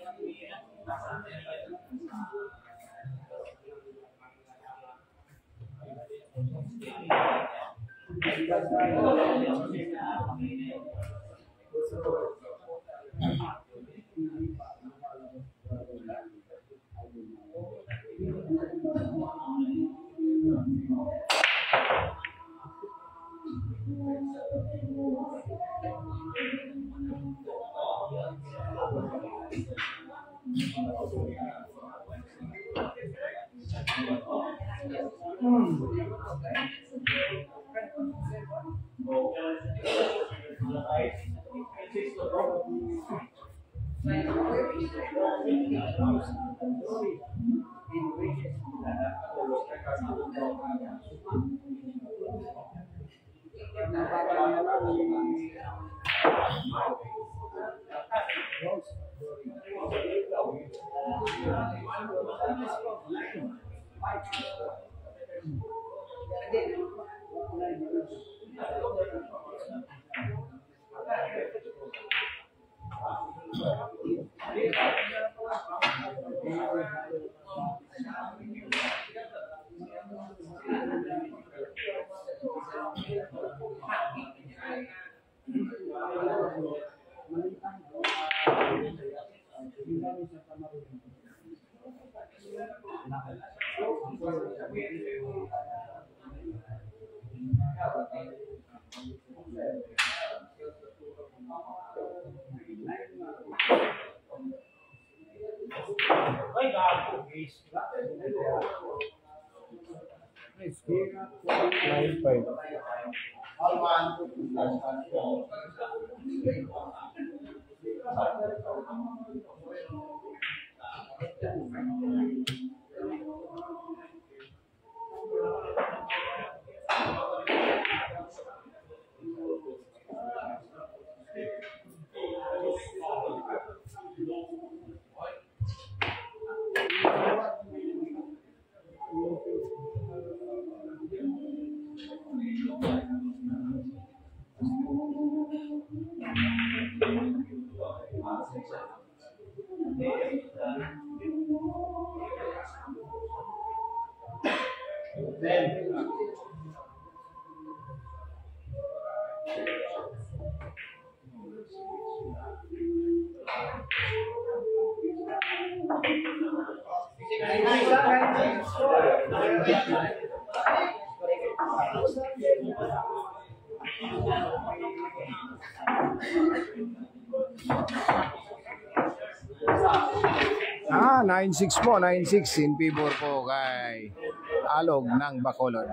Ah, 9-6 po, 9-6 in favor po kay Alog ng Bacolod.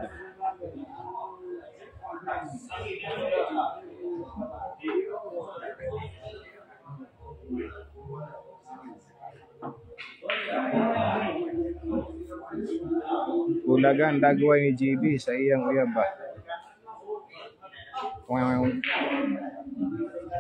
Ulagan dagway ni GB sa iyang uyab ba?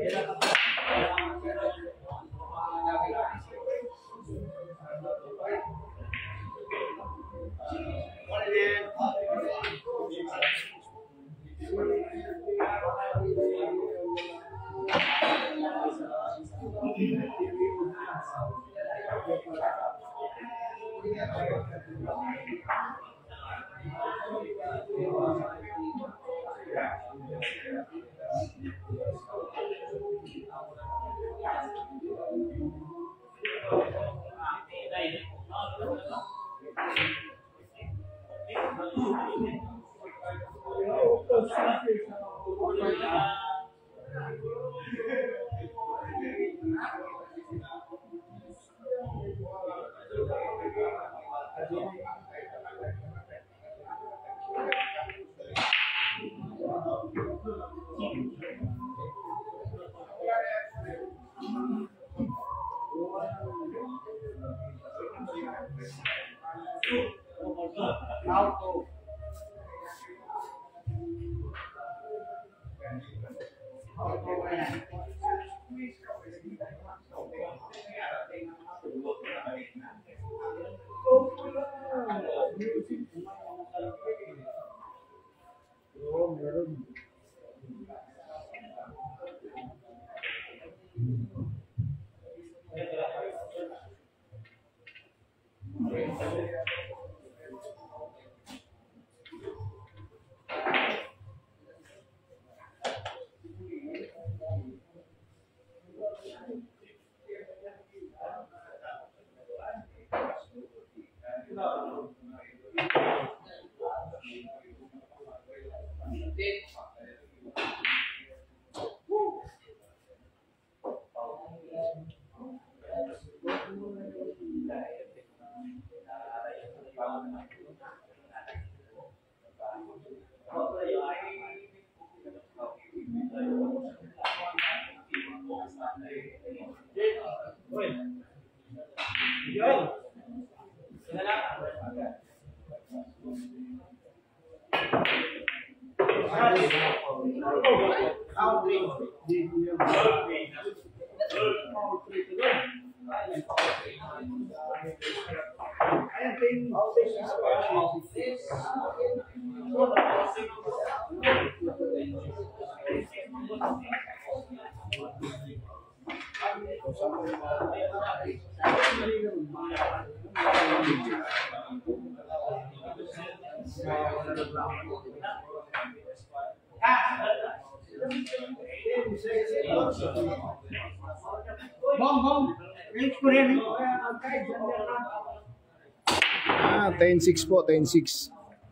Ah, 10-6 po, 10-6.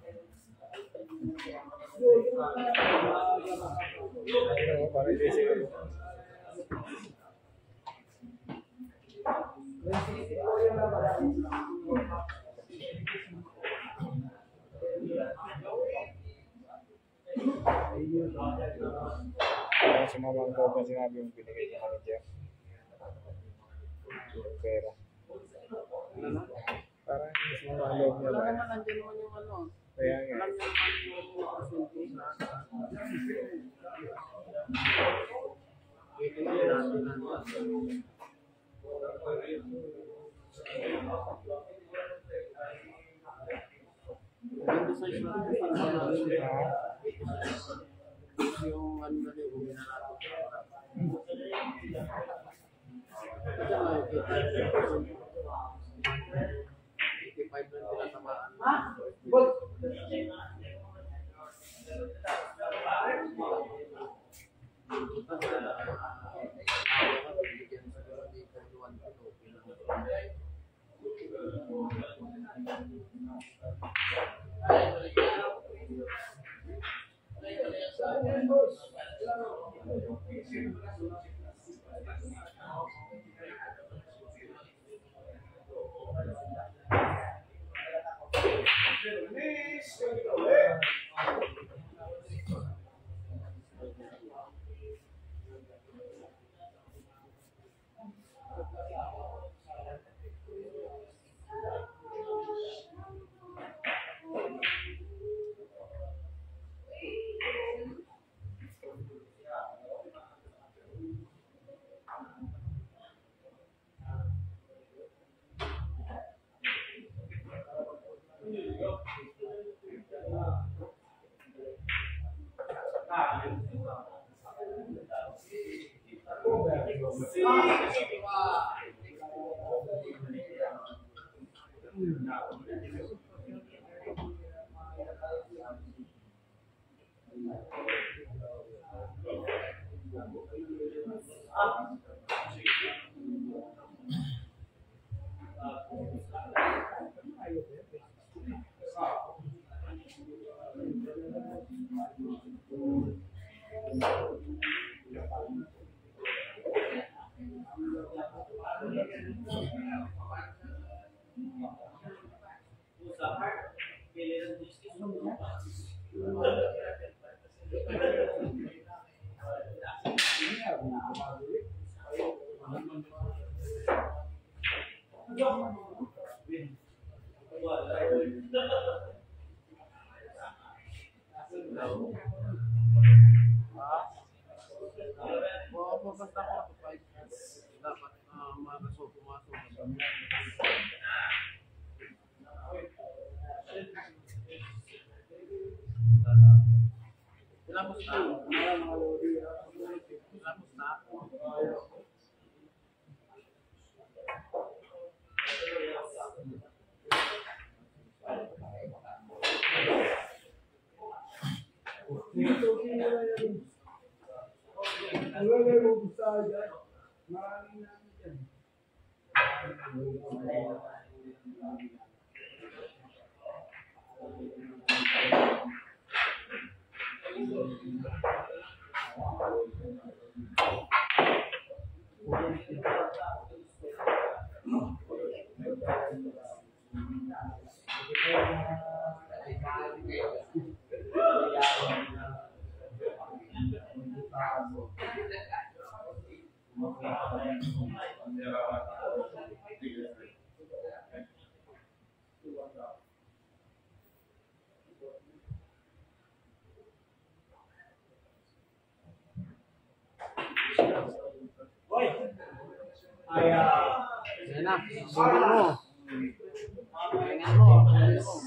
Sumamang ko pa sinabi yung binigay sa manager. Yung pera. Parang yung sumamang loob niya ba? Nandiyan naman yung ano. Kaya nga. Alam niyo naman yung yung ano na rin uwi na Basta ako dapat pumasok. Tapos na. Yan na, sundin mo. Tingnan mo, sundin mo.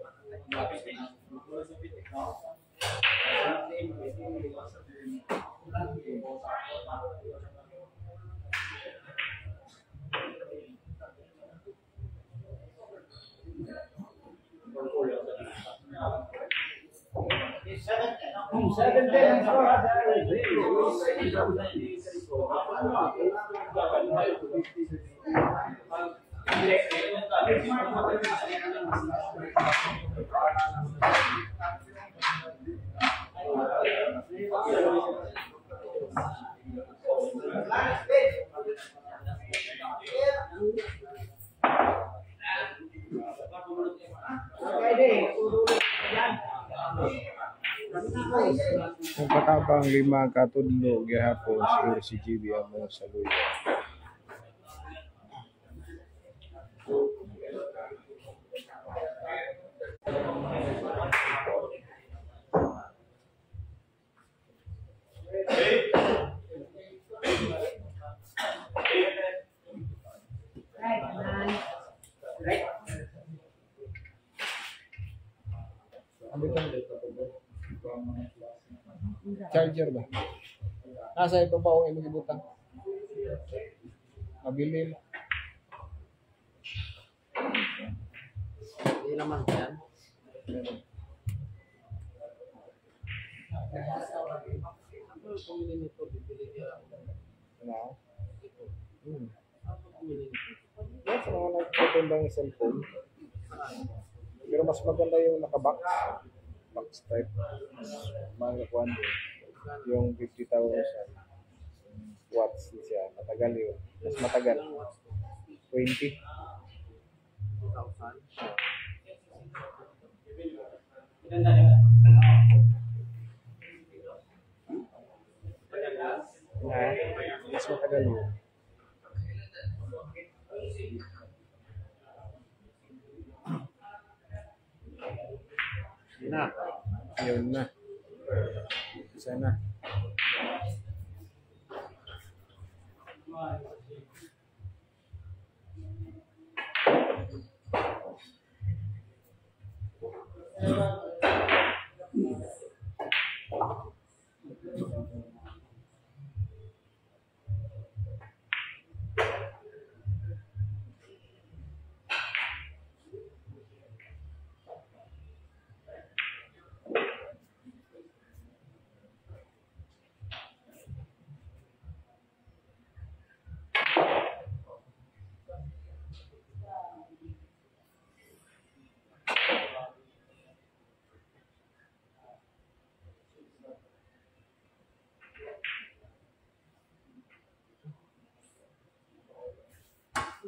Kung patabang 5 katudlo gihapon siguro si GB amo sa luya. Charger ba? Nasa ito ba ang imong ibutang? Mabili mo. Hindi naman yan. Ako pumili nito, bibili niya. Ano? Ako pumili nito. Yes, mga nagpapundang cellphone. Pero mas maganda yung naka-box. Box type. Mga kuwan yung 50,000 watts siya. Matagal yun. Mas matagal. 20. 2,000. Mas matagal yun. Na. Yun na. Sana.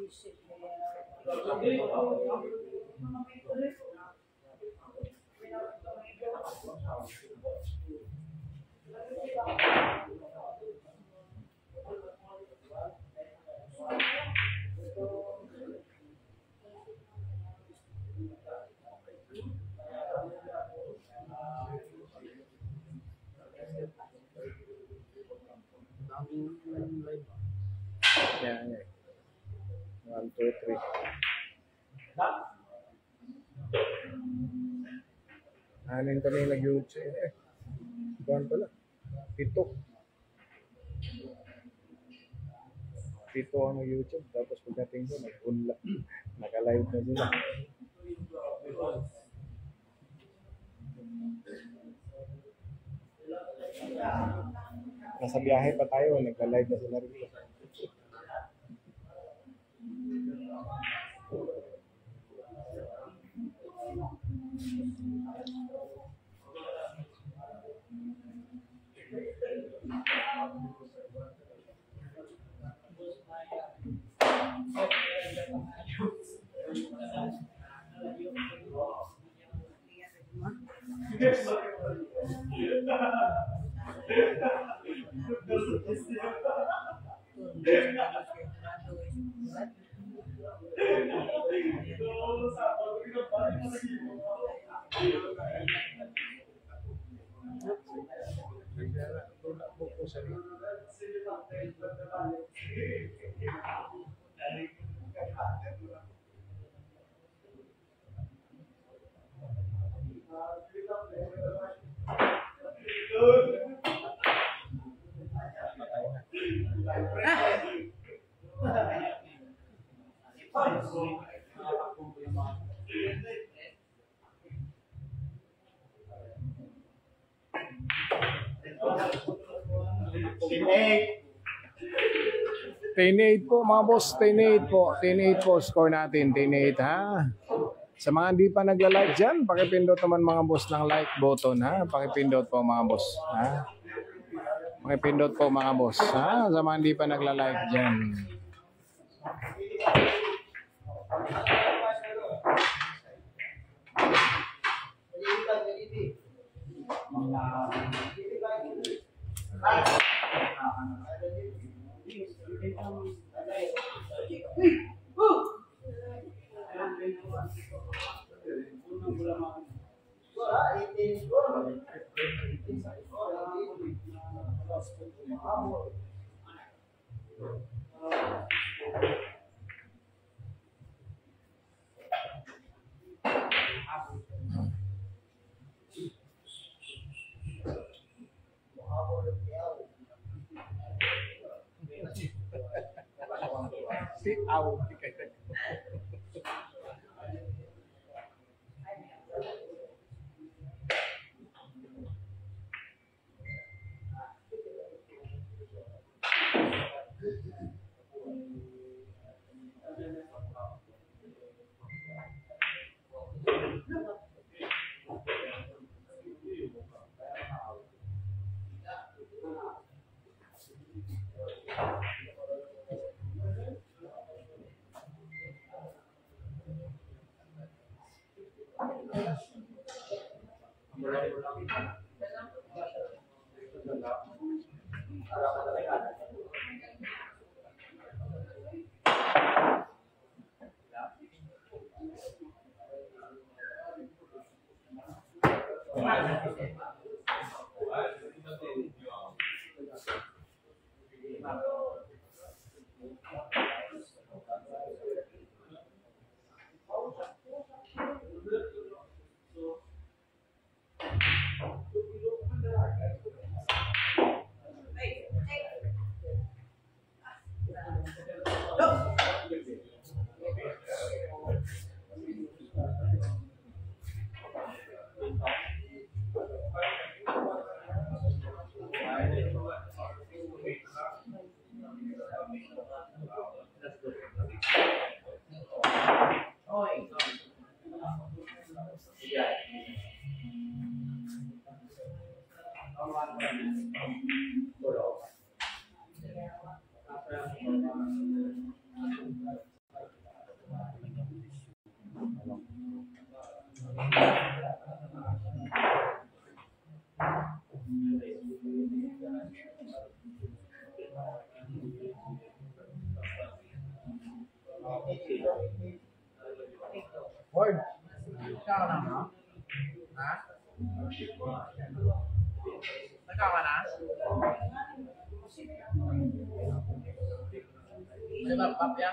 Yan, yan. 1, 2, 3. Anin kami nag-YouTube. Buwan pala. 7. 7 ang nag-YouTube. Tapos pagdating ko, nag-unla. Naka-live na sila. Nasa biyahe pa tayo. Nagka-live na sila rin. Ten-8 po mga boss, 10-8 po. 10-8 po score natin, 10-8 ha. Sa mga hindi pa nagla-like dyan, pakipindot naman mga boss ng like button ha. Pakipindot po mga boss ha. Pakipindot po mga boss ha. Sa mga hindi pa nagla-like dyan. Word. Ikaw na, no? Ha? Ikaw na? Ano ba, papya?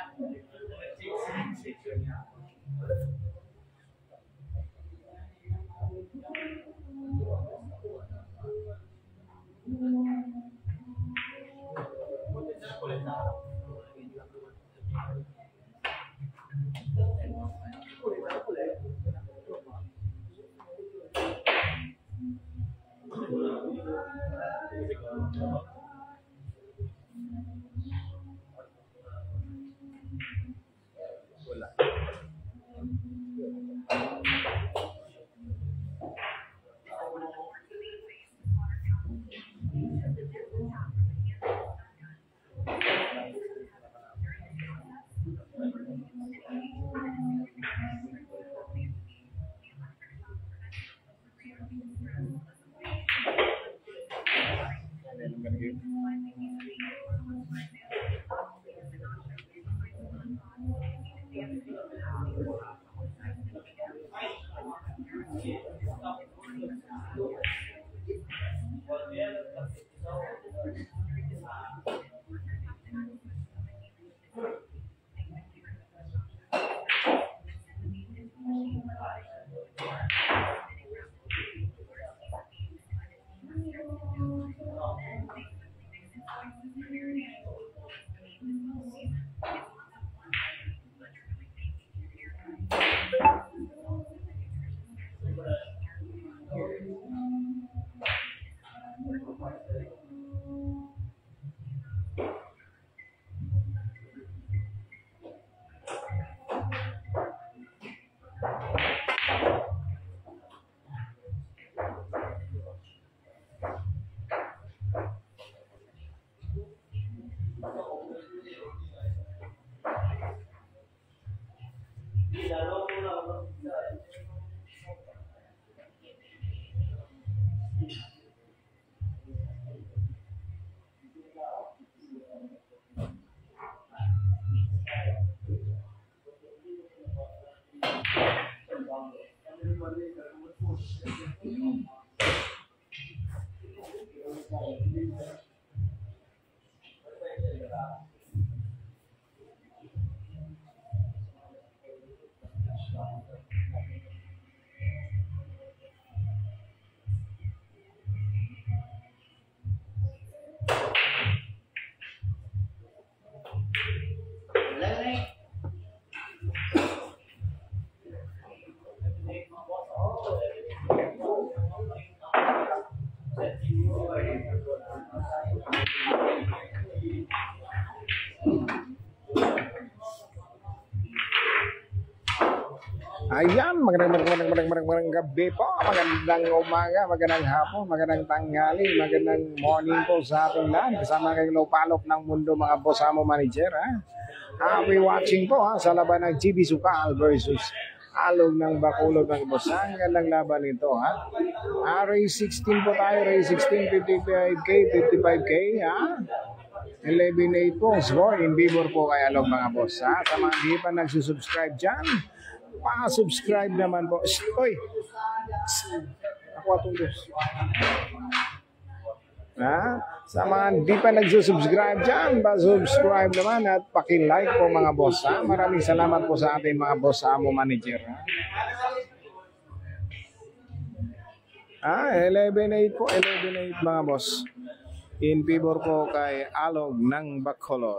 Ayan, magandang gabi po, magandang umaga, magandang hapon, magandang tanghali, magandang morning po sa ating lahat. Kasama kayong lopalop ng mundo mga boss amo manager. Happy watching po sa laban ng GB Sukal versus Alog ng Bacolod ng boss. Ang gandang laban nito Race 16 po tayo, race 16, 55K, 55K 11-8 po, score in favor po kay Alog mga boss. Sa mga di pa nagsusubscribe dyan, pa-subscribe naman po. Oy! Ako atong dos. Sa mga di pa nagsusubscribe dyan, pa-subscribe naman at paki-like po mga boss. Maraming salamat po sa ating mga boss amo manager. 11-8 po, 11-8 mga boss. In favor po kay Alog ng Bacolod.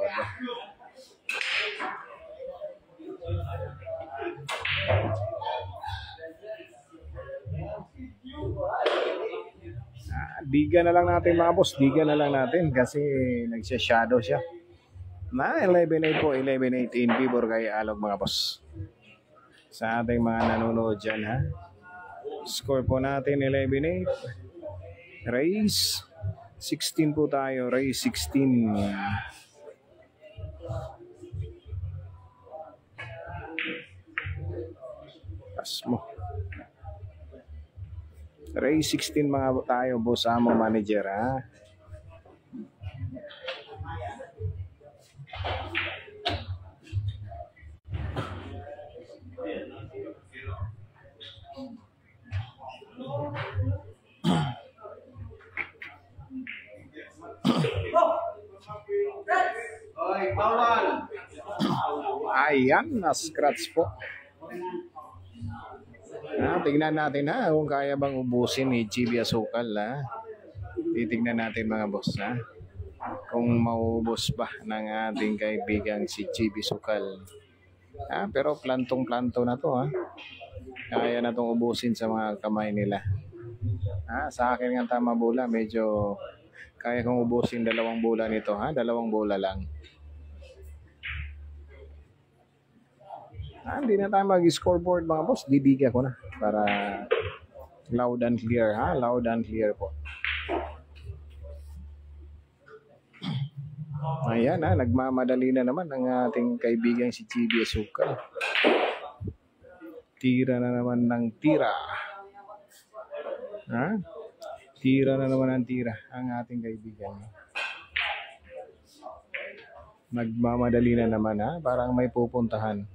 Diga na lang natin mga boss, diga na lang natin kasi nagsya-shadow siya. 11-8 po, 11-8 in favor kay Alog mga boss. Sa ating mga nanonood dyan score po natin 11-8. Race 16 po tayo, race 16. Mo. Race 16 mga tayo, boss amo manager Ayan, na-scratch po. Tignan natin kung kaya bang ubusin ni Chibi Asukal. Titignan natin mga boss kung maubos ba ng ating kaibigang si Chibi Asukal. Pero plantong-planto na to Kaya na itong ubusin sa mga kamay nila. Sa akin nga tama bola, medyo kaya kong ubusin 2 bola nito 2 bola lang. Hindi na tayo mag-scoreboard mga boss. Dibigyan ko na para loud and clear loud and clear po. Ayan nagmamadali na naman ang ating kaibigang si Chibi Asukal. Tira na naman ng tira. Tira na naman ng tira ang ating kaibigan. Nagmamadali na naman parang may pupuntahan.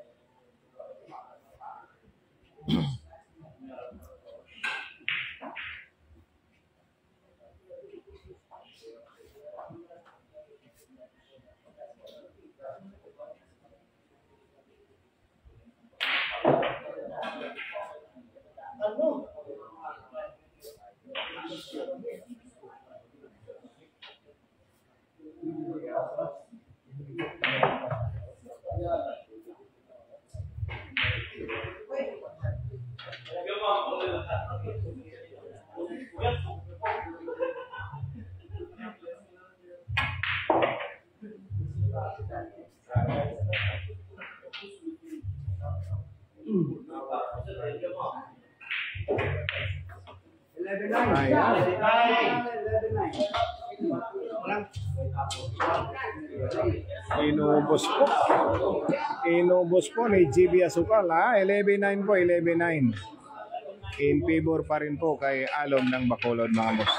Inubos po ni Chibi Asukal 11-9 po, 11-9. In favor pa rin po kay Alom ng Bacolod mga boss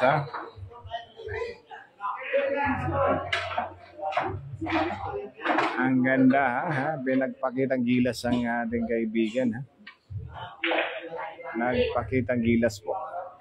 Ang ganda pinagpakitang gilas ang ating kaibigan Nagpakitang gilas po.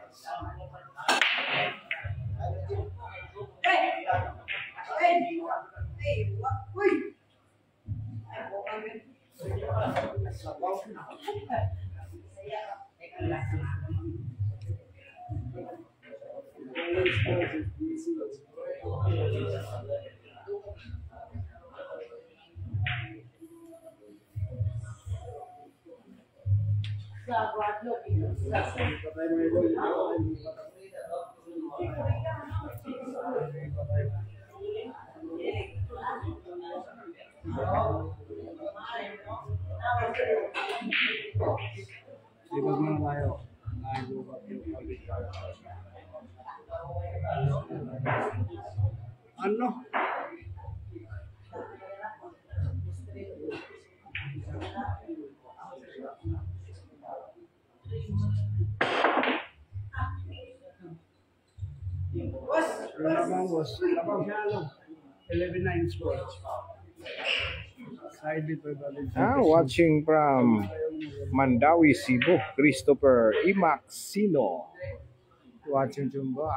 Ano? Labang siya 11-9 sports. Watching from Mandawi, Cebu, Christopher Imaxino. Watching Jumbo.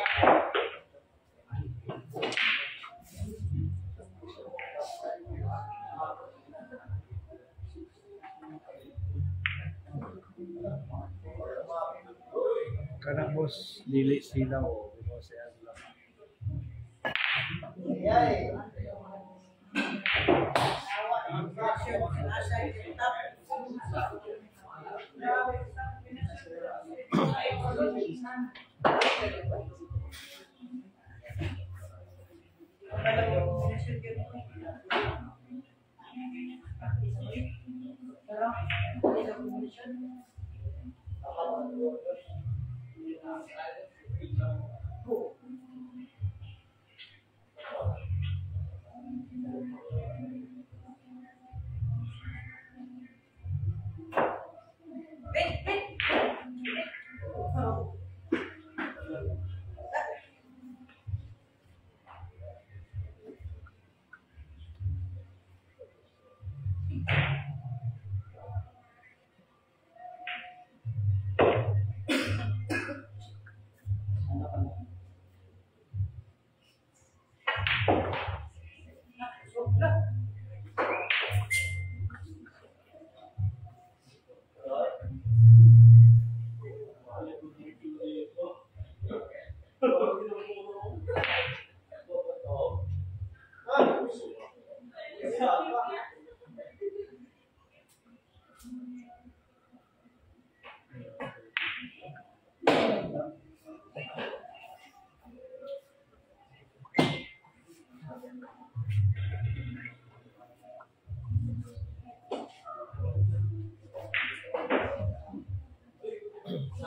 Karena bos Lili Silaw.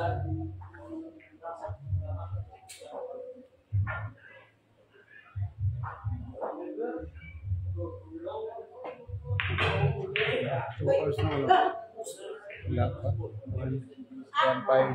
Two hours na wala. Wala pa. 1.5.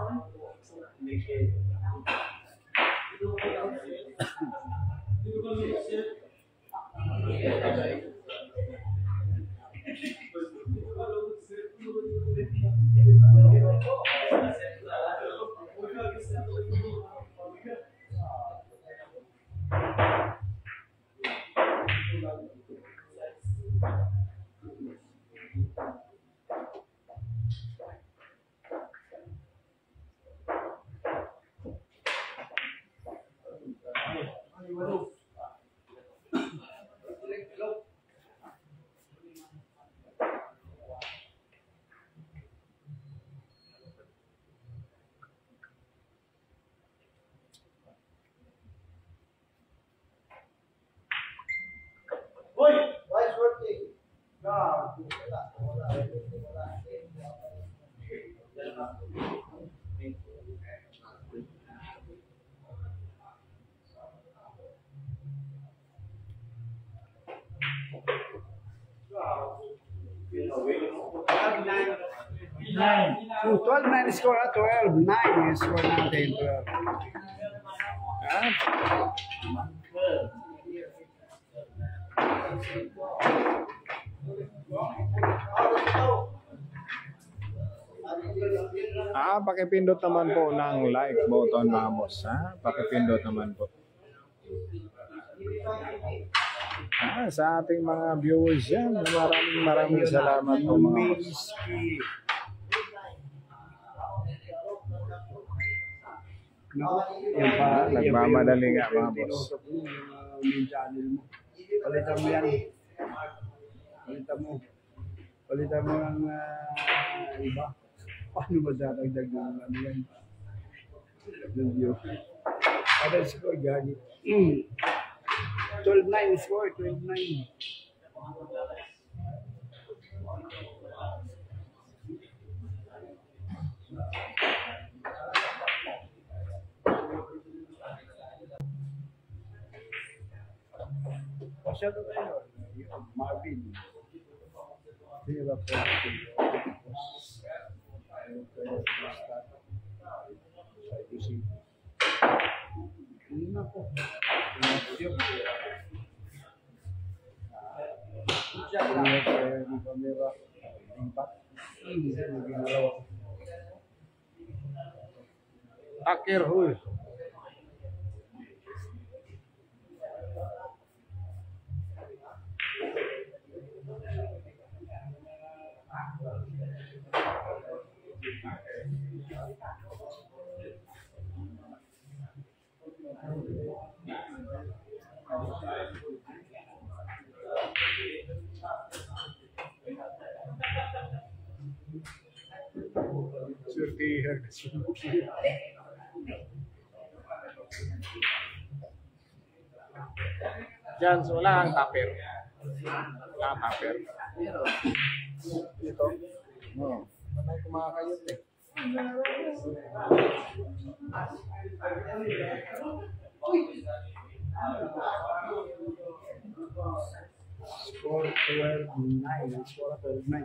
So, 12 9 score, 12 9 yung score natin. 12. Pakipindot naman po ng like button mga boss. Pakipindot naman po. Sa ating mga viewers yan, maraming salamat po mga boss. Nagmamadali nga mga boss. Palitan mo yan. Palitan mo ng iba. Paano ba dadagdag ng ano yan? Ng view. Kada score, gagi. 12-9 score, 12-9. Pasyado tayo. Marvin. Hirap po. Hindi na po. Takir huy. Diyan, so wala ang tapir. Wala ang tapir. Ito? Oo. Patay kumakayot eh. Score 12-9. Score 12-9.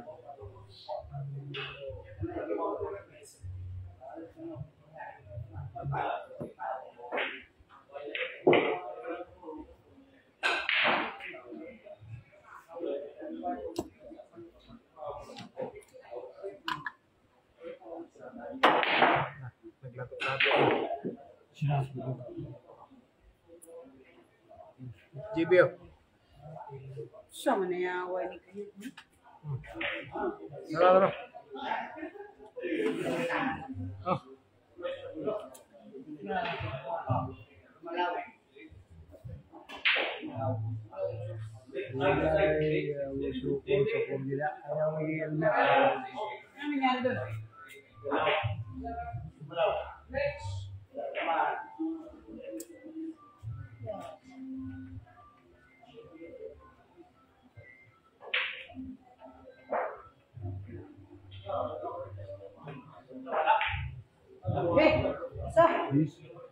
GBO. Siya man na yaway ni kayo. Ano? Oh. Sa formula. Ayaw magiging na. Ano nangyari doon? This.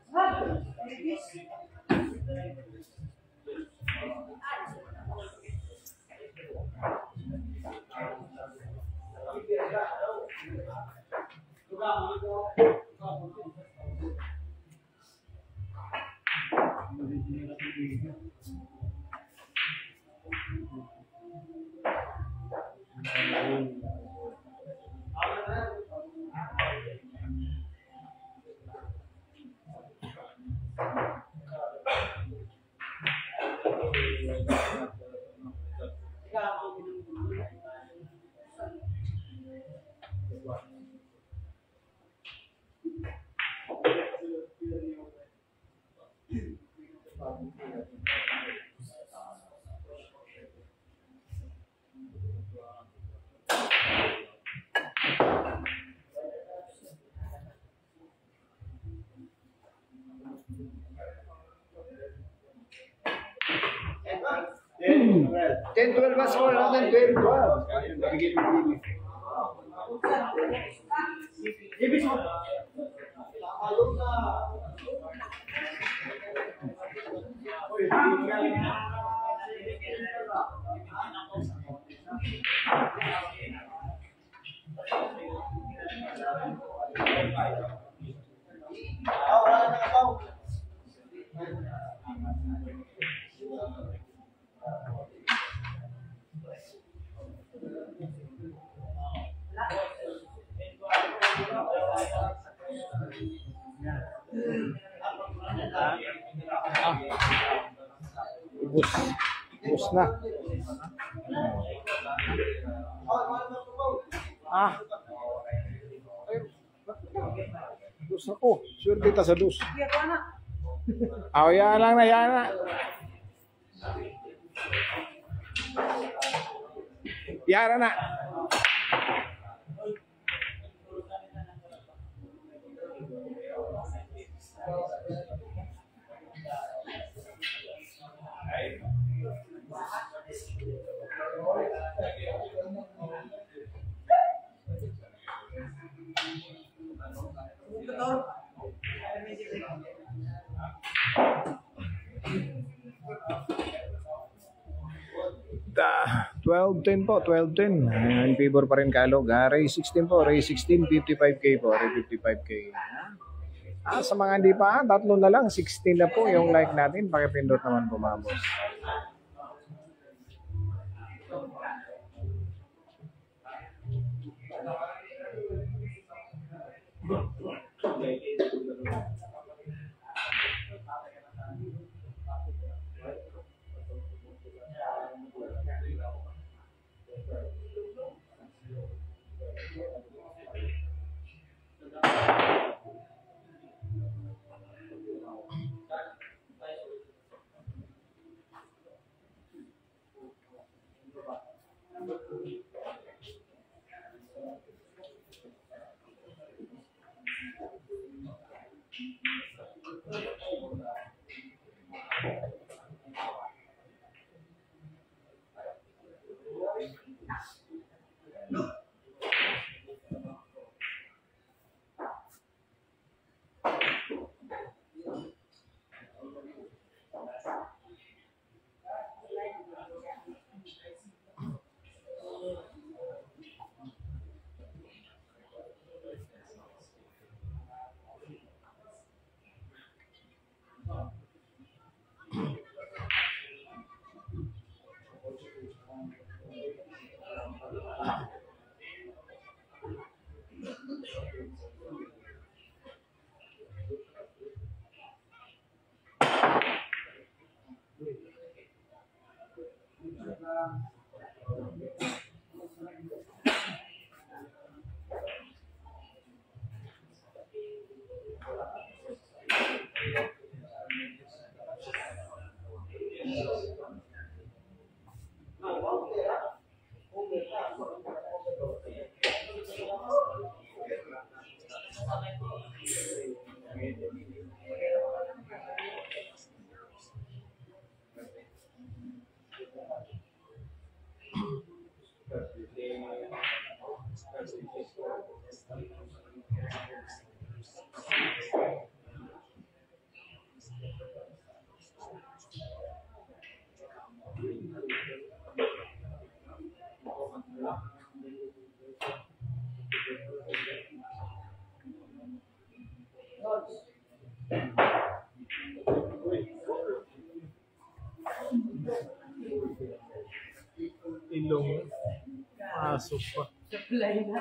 Ten, 12 mas more than 12. Ayun, nabigay ng Ubus. Ubus na. Ah. Dus ako. Sure kita sa dus. Oh, yan lang na, yan na. Yan na. Ah, 12-10 po, 12-10. In favor pa rin Kalog. Ray 16 po, Ray 16, 55K po, Ray 55K. Sa mga hindi pa, tatlo na lang, 16 na po yung like natin. Pakipindot naman po mga boss. Pasok pa. Supply na.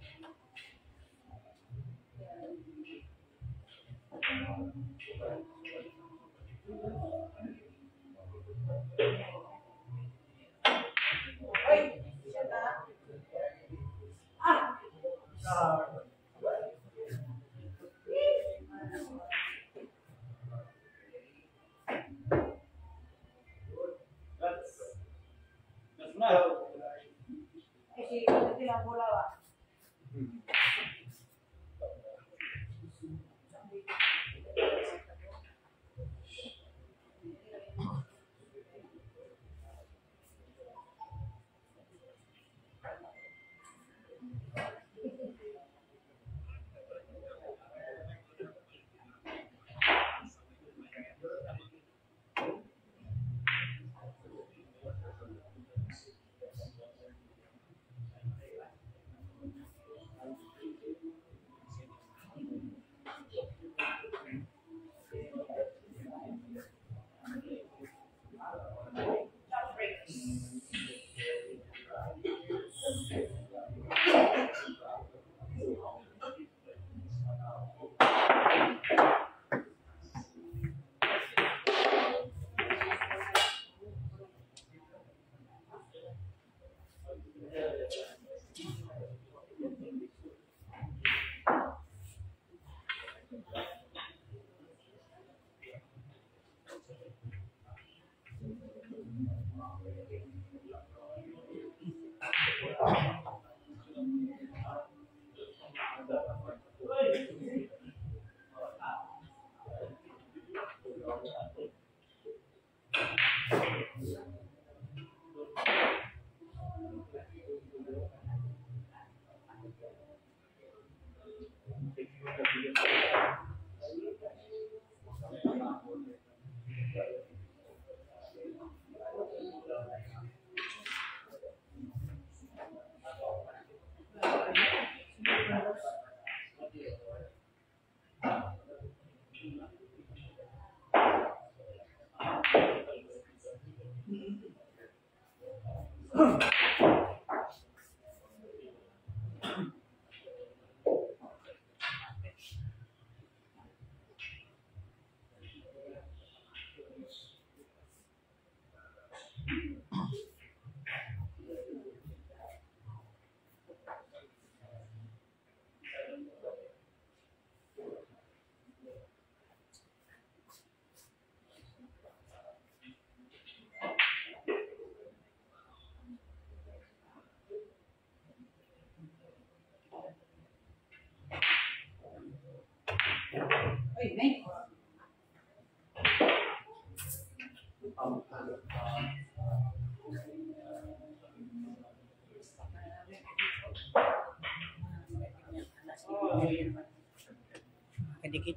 Kadikit.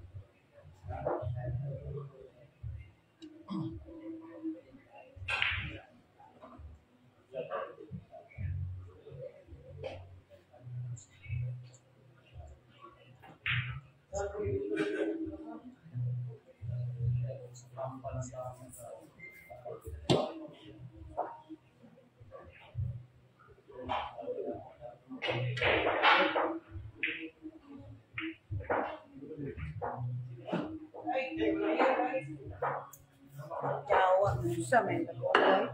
Jawa, sa men ko.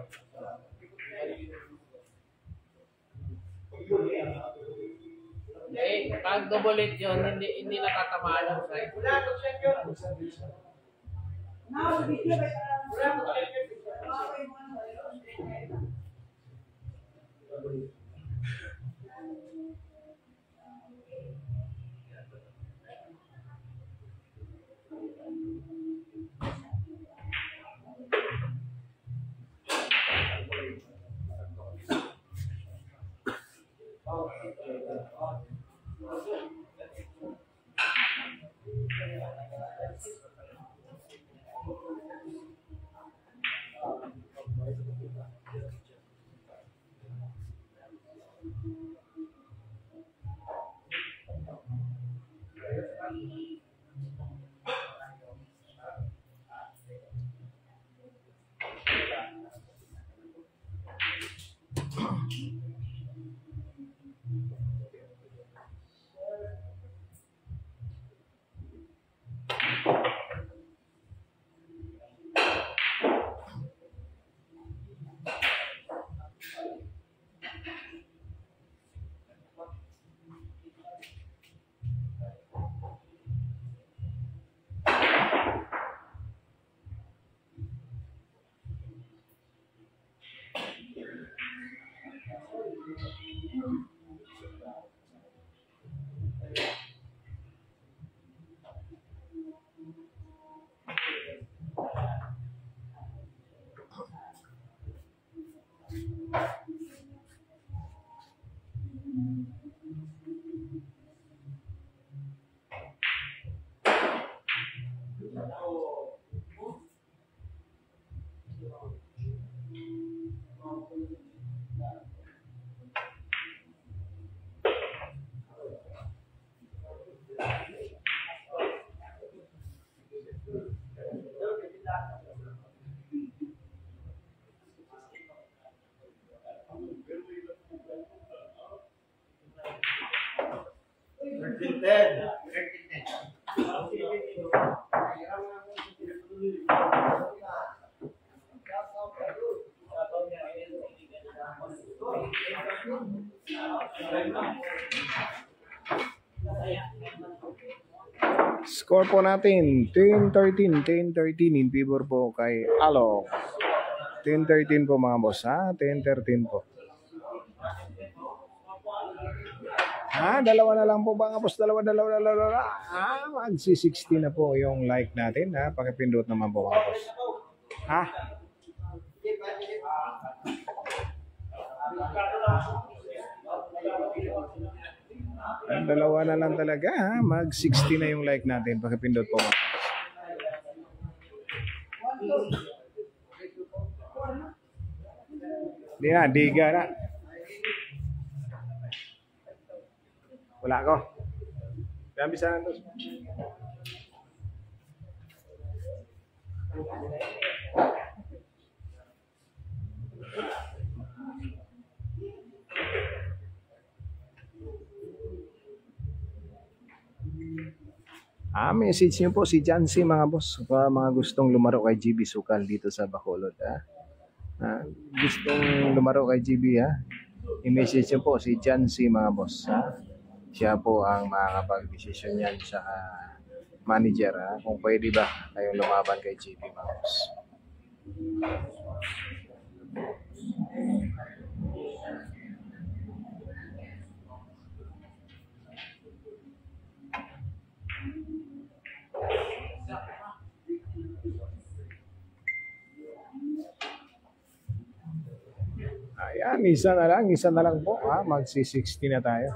Pag double it yun, hindi natatamaan ang side. Score po natin 10-13, 10-13 in favor po kay Alok. 10-13 po mga boss ha, 10-13 po. Dalawa na lang po mga boss, dalawa. Magsi-60 na po yung like natin ha, pakipindot naman po mga boss. Dalawa na lang talaga ha, mag-60 na yung like natin, pakipindot po mga boss. Diga na. Wala ko. Kaya bisa na to. Message niyo po si Jancy mga boss. Mga gustong lumaro kay GB Sukal dito sa Bacolod. Gustong lumaro kay GB ha. I-message niyo po si Jancy mga boss ha. Siya po ang makakapag-desisyon yan sa manager ha. Kung pwede ba kayong lumaban kay GB mga boss. Ayan, isa na lang po ha. Magsi-60 na tayo.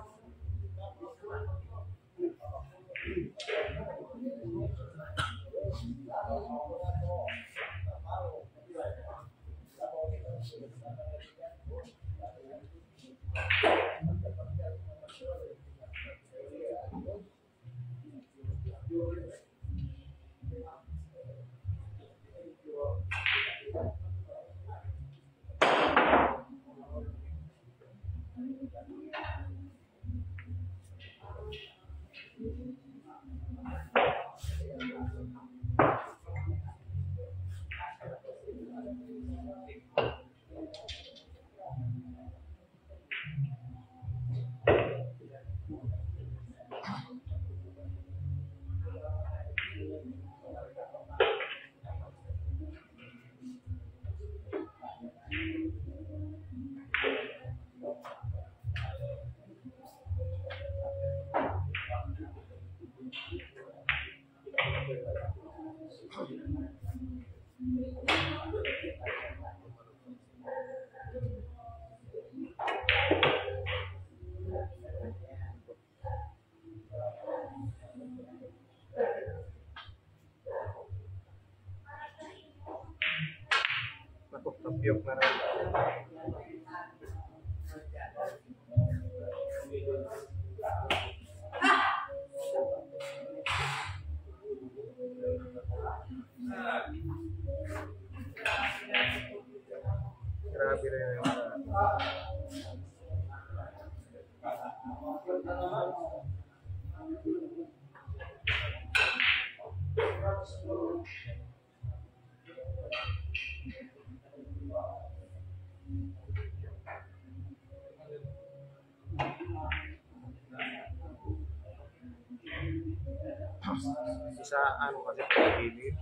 Tapyok na rin. Grabe rin yun. Isa ano kasi pagilid.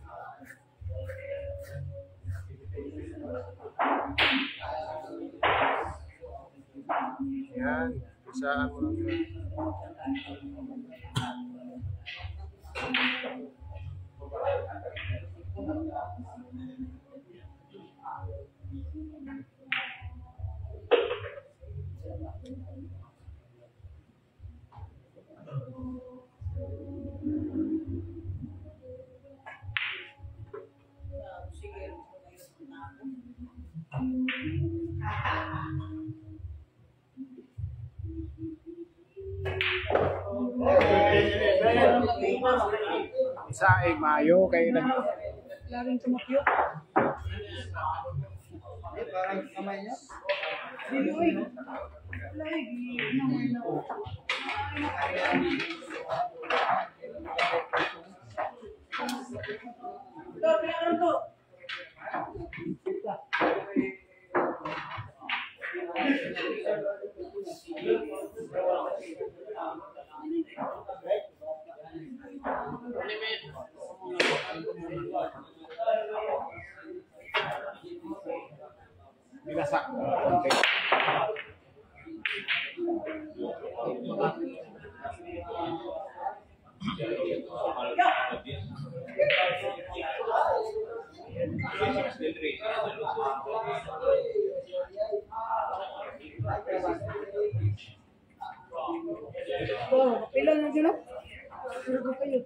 Yan, isaan mo lang yun. Isaig mayo kay nag Laring tumakyo. Parang kamay niya. Diloy. Lagi. Namay na. Ito, pinakaroon to. Oh, ilan lang sila? Surugo kayo.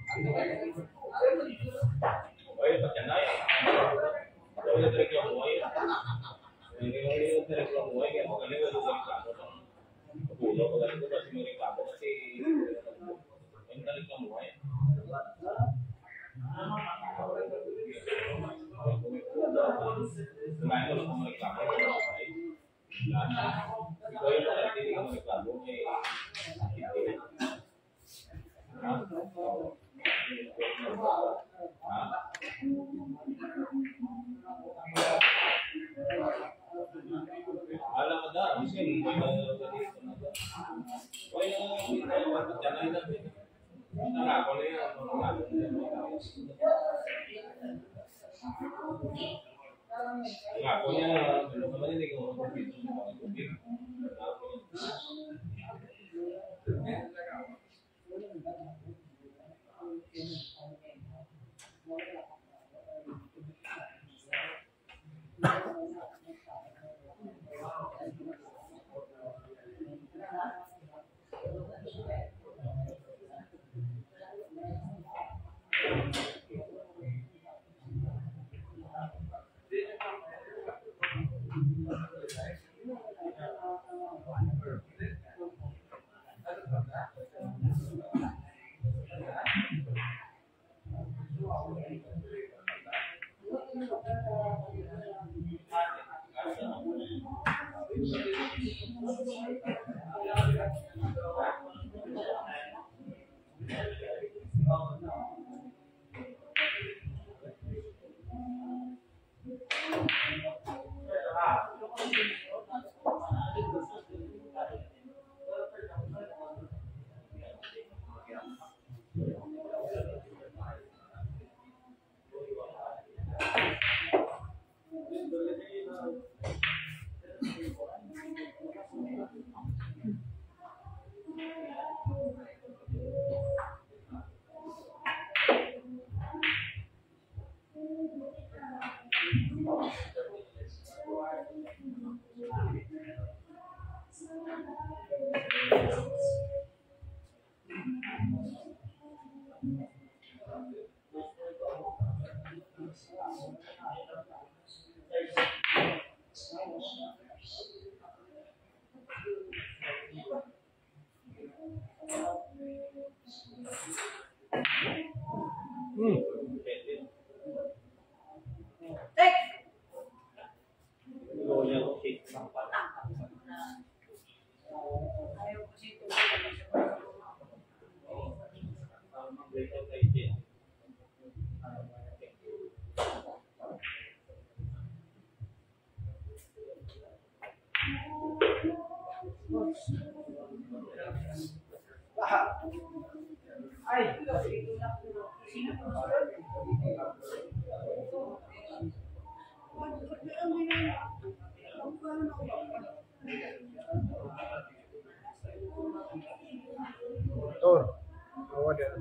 Tor. Awa din.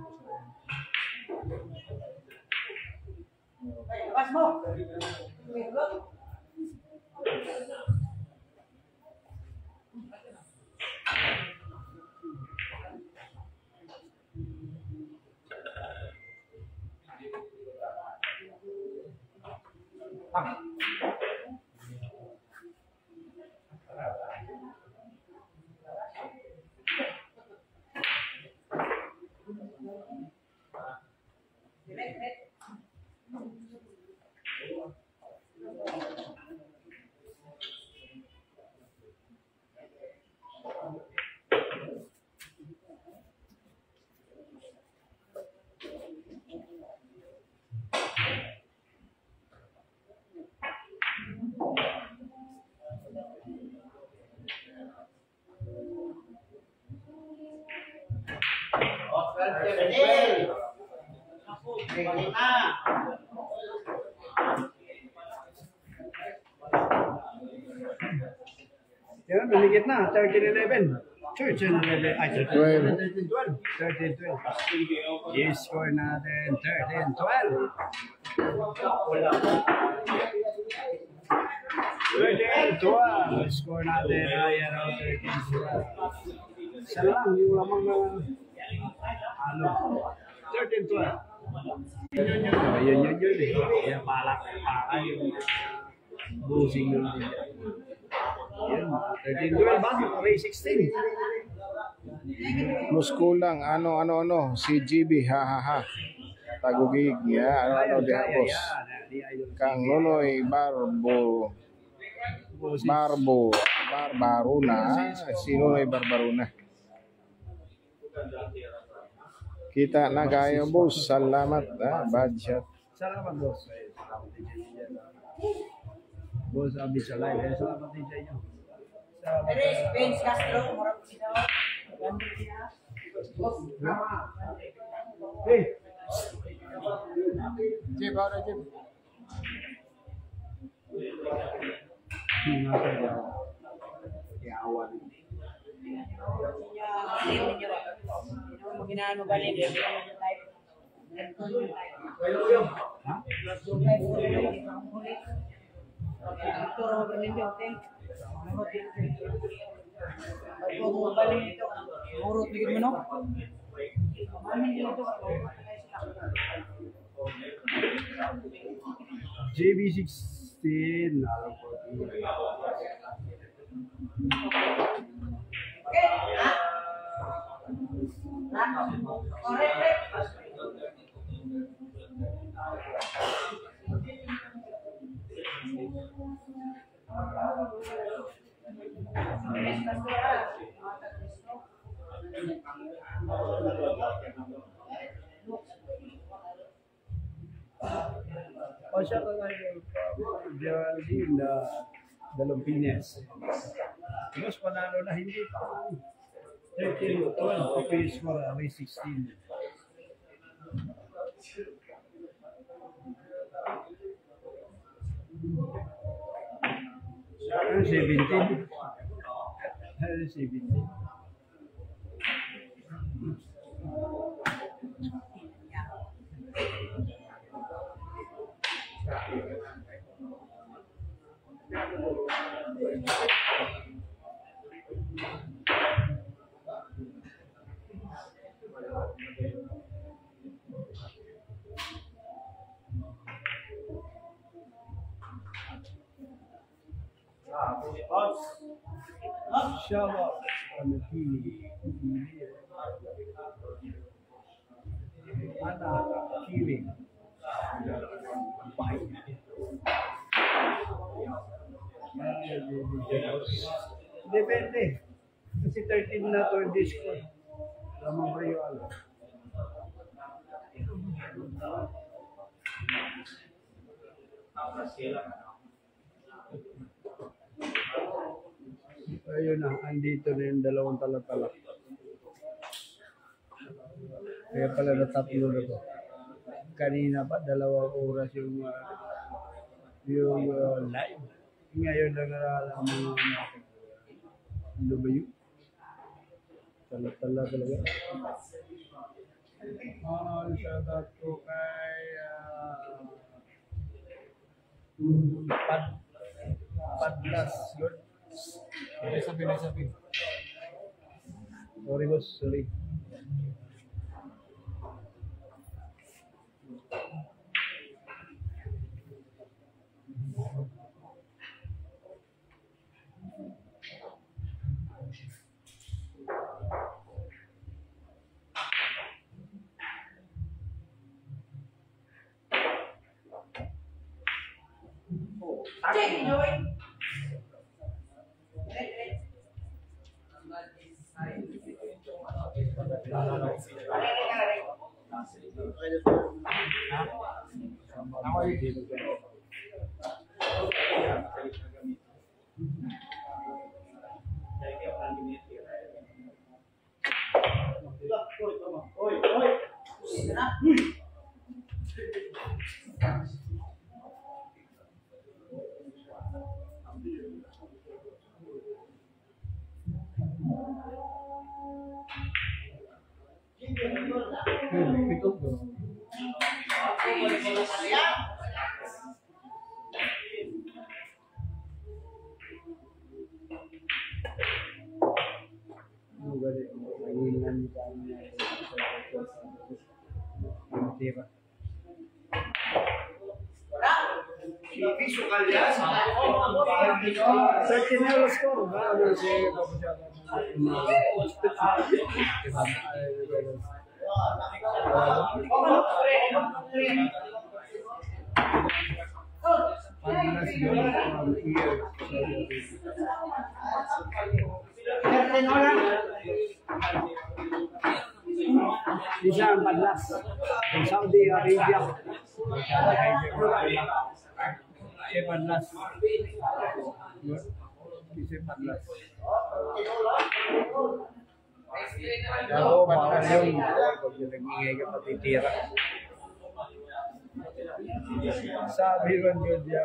Pas mo. Yan, maligit na, 13-11. Church and 11, ay, 12. 13-12. 13-12. I-score natin 13-12. 13-12. Score natin ay 13-12. Isa lang yung lamang ano, 13-12. Yun eh. Kaya palak yung busing yun din. Yan, 13-12 ba? May 16. Mas kulang, ano, si GB, ha. Tagugig, ya, ano, di hapos. Kang Nonoy Barbaruna, si Nonoy Barbaruna. Kita na kayo, boss. Salamat, bad shot. Salamat, boss. Salamat din sa inyo. Boss, abis sa live. Salamat din sa inyo. Vince Castro, murag sila. Hey! Jib, ahora Jib. Ginano balik type. Turo bernindo hotel. Ako mo balik ito. Urut bigit mo no? JB16. O siya ka ngayon, Geraldine na Dalumpines. Mas panalo na hindi pa. 13-12, papilis mo na, may 16. Ano, 17? Ano, 17? Shout out on the TV. Ana killing. Depende. Kasi 13 na to yung disco. Lamang ba yung ano? Ayun na, andito na yung dalawang talatala. Kaya pala na tatlo na to. Kanina pa, 2 oras yung live. Ngayon lang nalalaman natin. Ano ba yun? Talatala talaga. Shout out ko kay Padlas. Yun. Sabi. Sorry boss, sorry. Pitok ko. Sentinel score, baru sih bisa 14 di Saudi Arabia. 14. Bisa 14. Ako, patas yung nag-ingay ka patitira. Sabi ko niya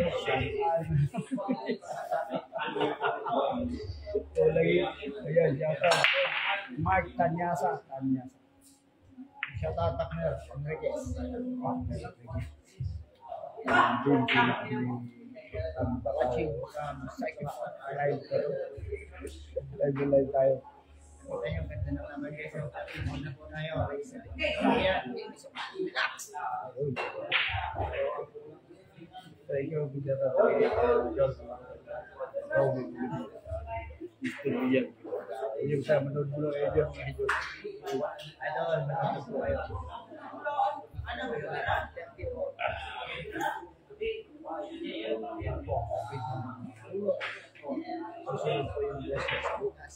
lagi, ayan, yata. Mark Tanyasa. Siya tatak na yun, Enriquez. Doon sila watching second live tayo. Yung ganda ng naman guys. Muna po tayo. Thank you. Yung sa manood mo yung idol. Idol, manood po kayo. Susunod po yung blessings bukas.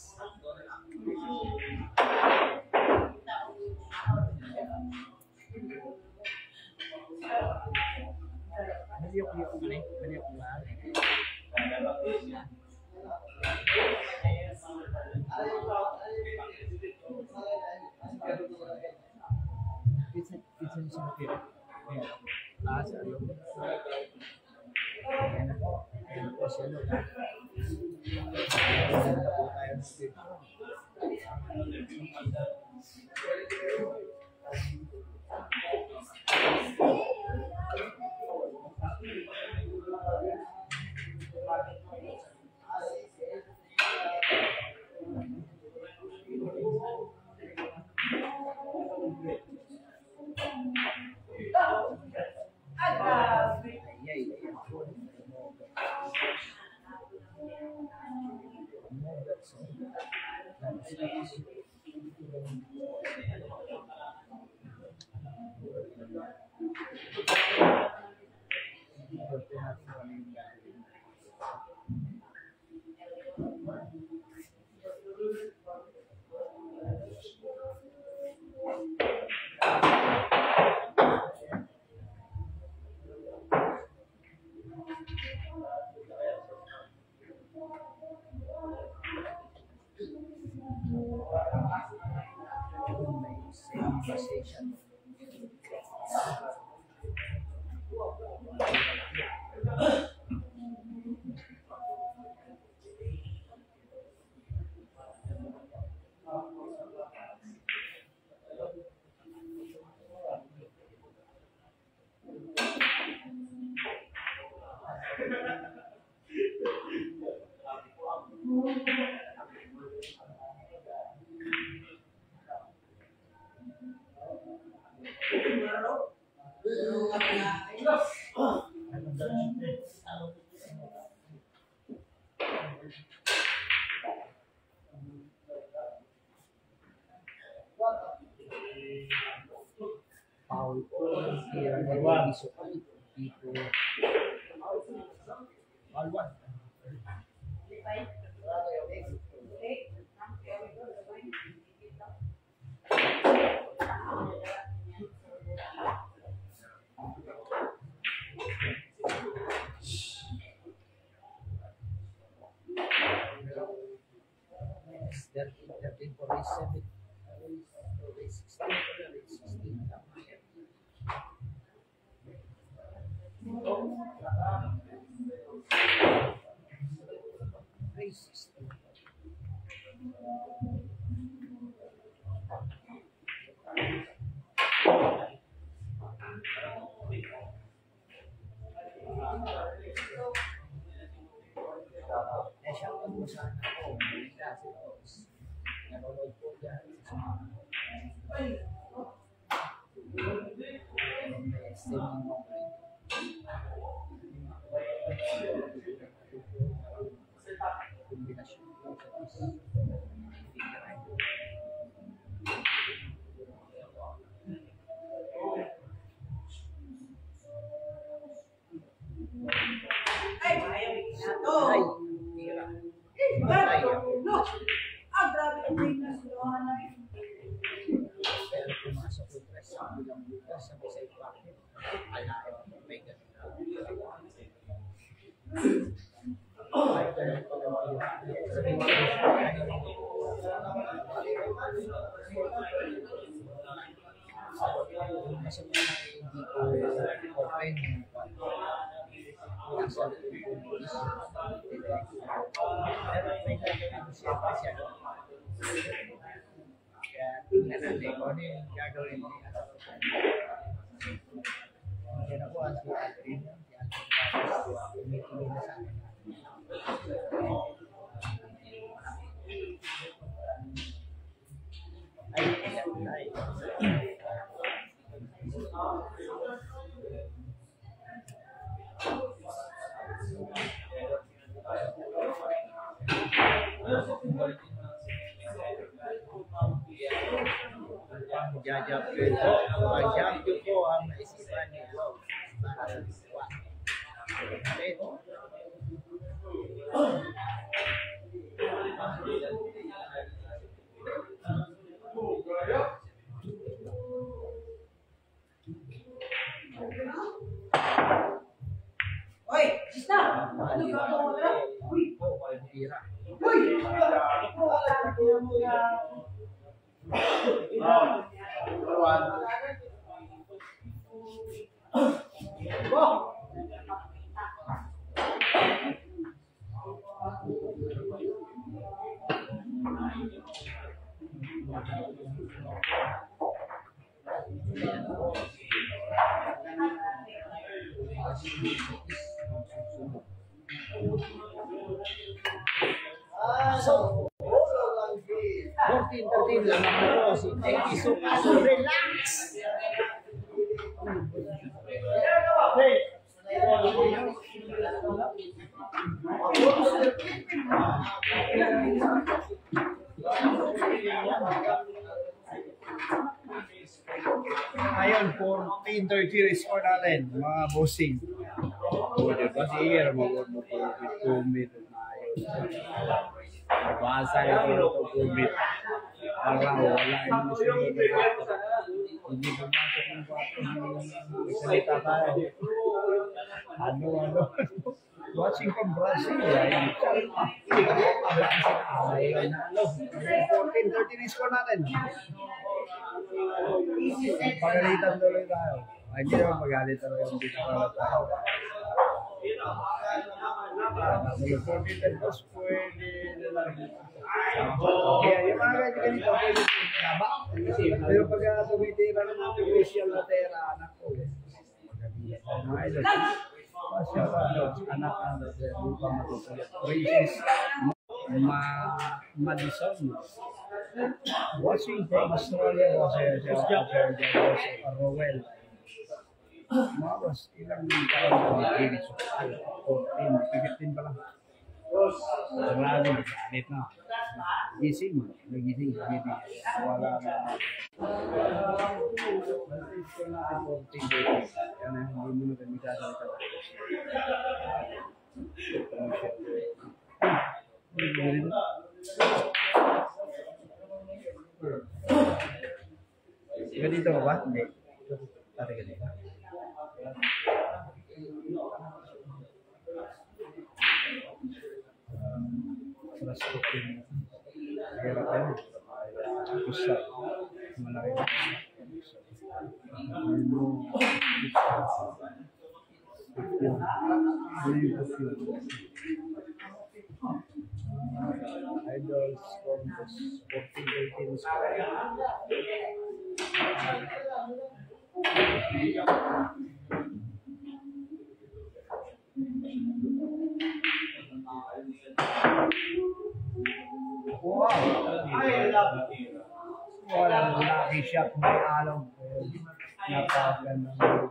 Paul here maybe so people all one thirteen for race 7 race 16 race 16 race 16 sana ako, kasi nanonood po dyan sa streaming kombinasyon. Ay, tira. Ay, Grabe ang tingnan sa pero pumasok yung press sa bilang bukas sa side pocket. Alain mo, may ganun na. Ay, ganun pa lang kasi hindi ko open nasa pero may gagawin siyempre siya. Kaya tingnan natin kung ano yung gagawin niya. Kaya na po ang si Aldrin. Si Aldrin tumitingin na sa akin. Jajab ko, pag-jump ko ang naisipan nito para sa squat. Ito. Oy, sista! Ano ka ba? Uy! Tira. Uy! So, 14-13 lang ako si Teki so relax. Ngayon, 14-30 score natin, mga bossing. O, diba? Sige, mag-commit na yun. Basa yung commit. Parang wala yung sunod. Hindi pumasok ng kwarto ng salita tayo. Ano. Watching from Brazil, ayun. Ayun na, 14-13 score natin. Pagalitan tuloy tayo. Ay, hindi naman magalit talaga yung dito para tayo. Mag-14 tapos pwede na lang. Kaya yung mga ganito, pwede naba. Pero pag tumitira ng mga official na tera, anak ko. Mga idol. Anak na lupa matutulad. Princess Madison. Watching from Australia po siya Rowell. Mga boss, ilang taon na hindi so 14, 15 pa lang. Marami, galit na. Gising, nagising, hindi. Wala na. Malis ko na ang 14 days. Yan na, hindi mo na kami kasalita. Ganito ka ba? Hindi. Tari ganito. Plus 15. Hirap yan. Gusto. Malaki. Idols from the 14-18 square. Wow! Walang lucky shot by Along. Napaganda.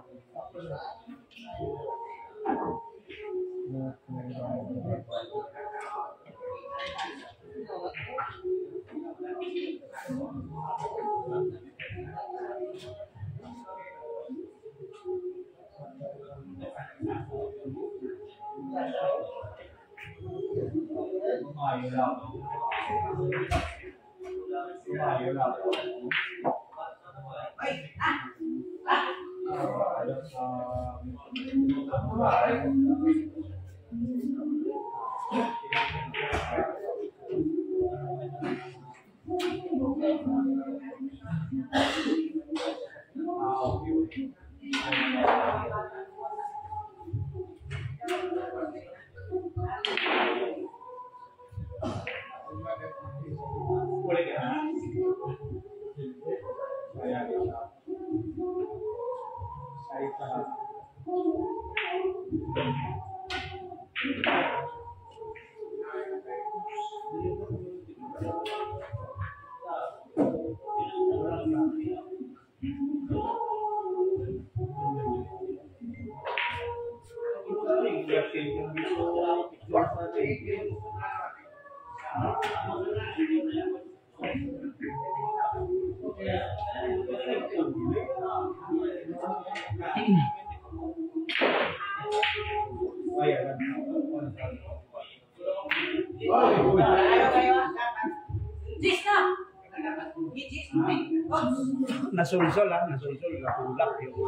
Nasulsol ha, nasulsol, napulak yun.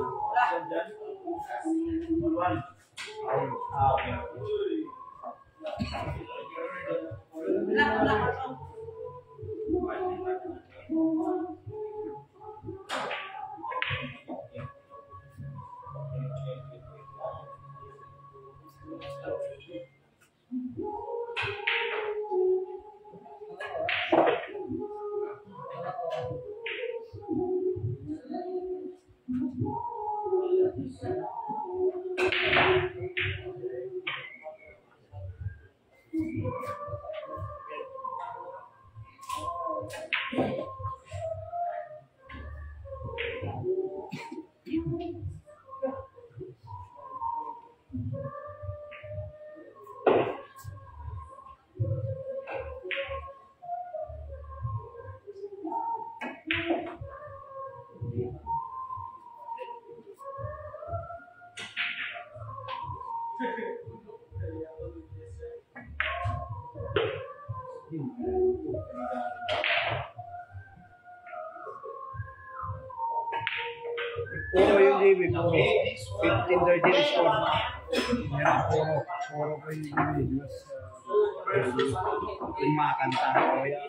Puro yung DB, puro. 15-13 score. Yan, puro ko yung DB. Mas, yung mga kanta ko yan.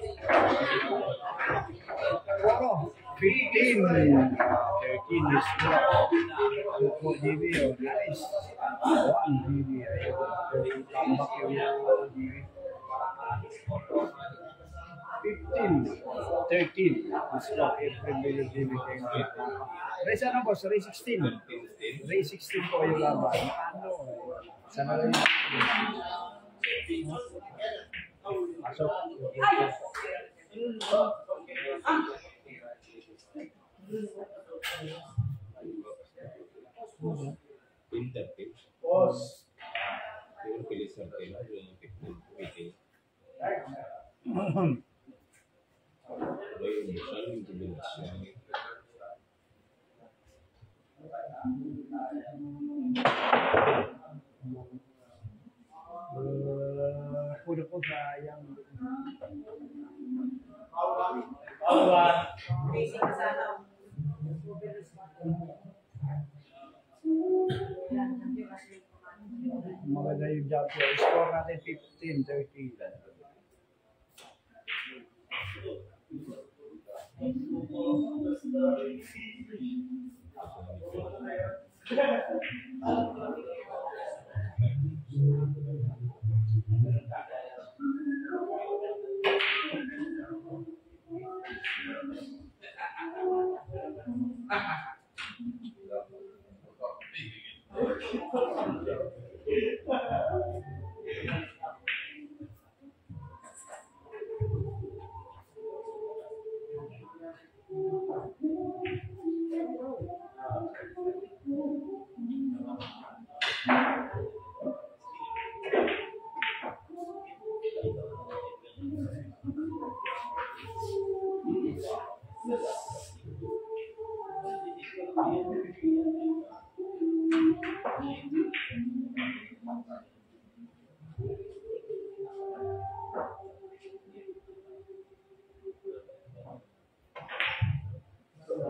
Puro, 15. 13 is po DB yun. Nice. 1 DB. Tambak yung DB. 15, 13. Let's go. Every million DB kayo. Race ano boss? Race 16. Race 16 po yung laban. Ano? Sana rin. Pasok. Boss. Puro po sayang. Maganda yung job ko. Score natin 15-13.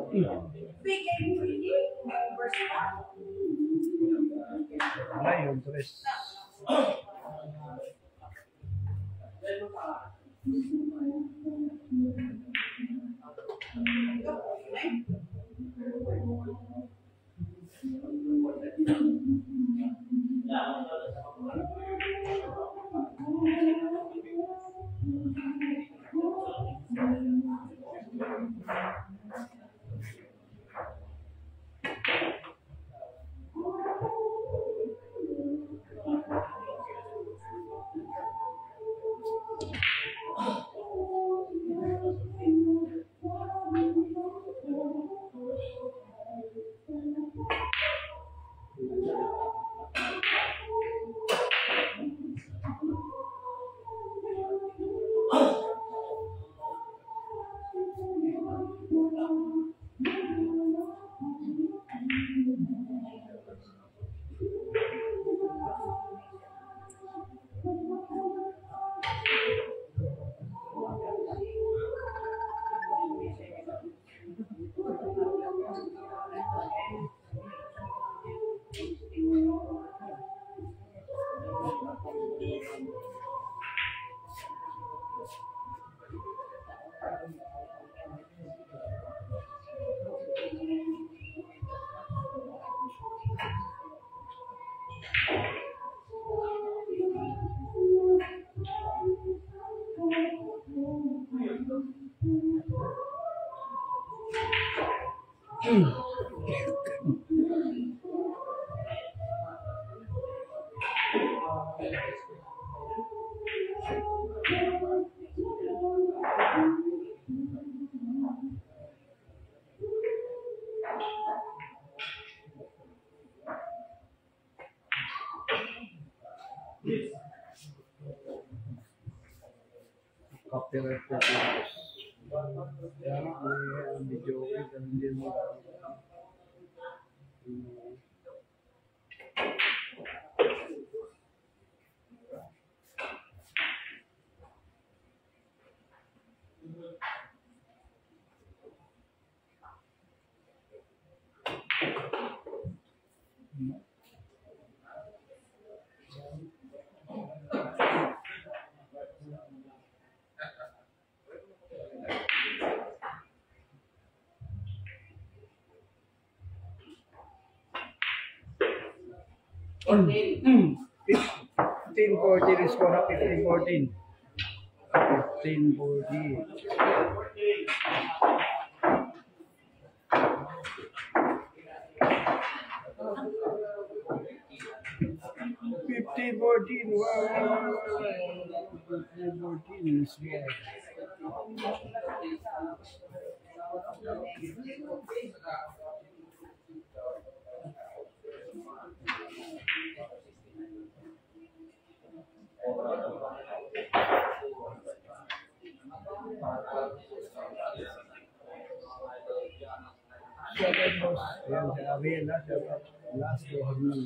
Wala yung tres. Copyright po ito. Kaya may video okay, pero hindi mo. Fourteen. 15-14 is score na 15-14. 15-14. Wow. 15-14 is more. Ayan, si Ariel na, siya last to hanggang.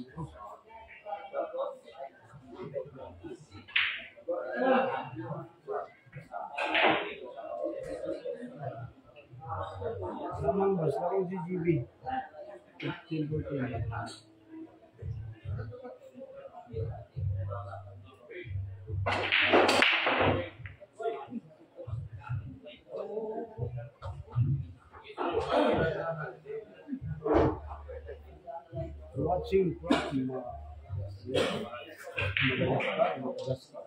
Lamang boss, laro si GB. 15-14. Watching from Madagascar.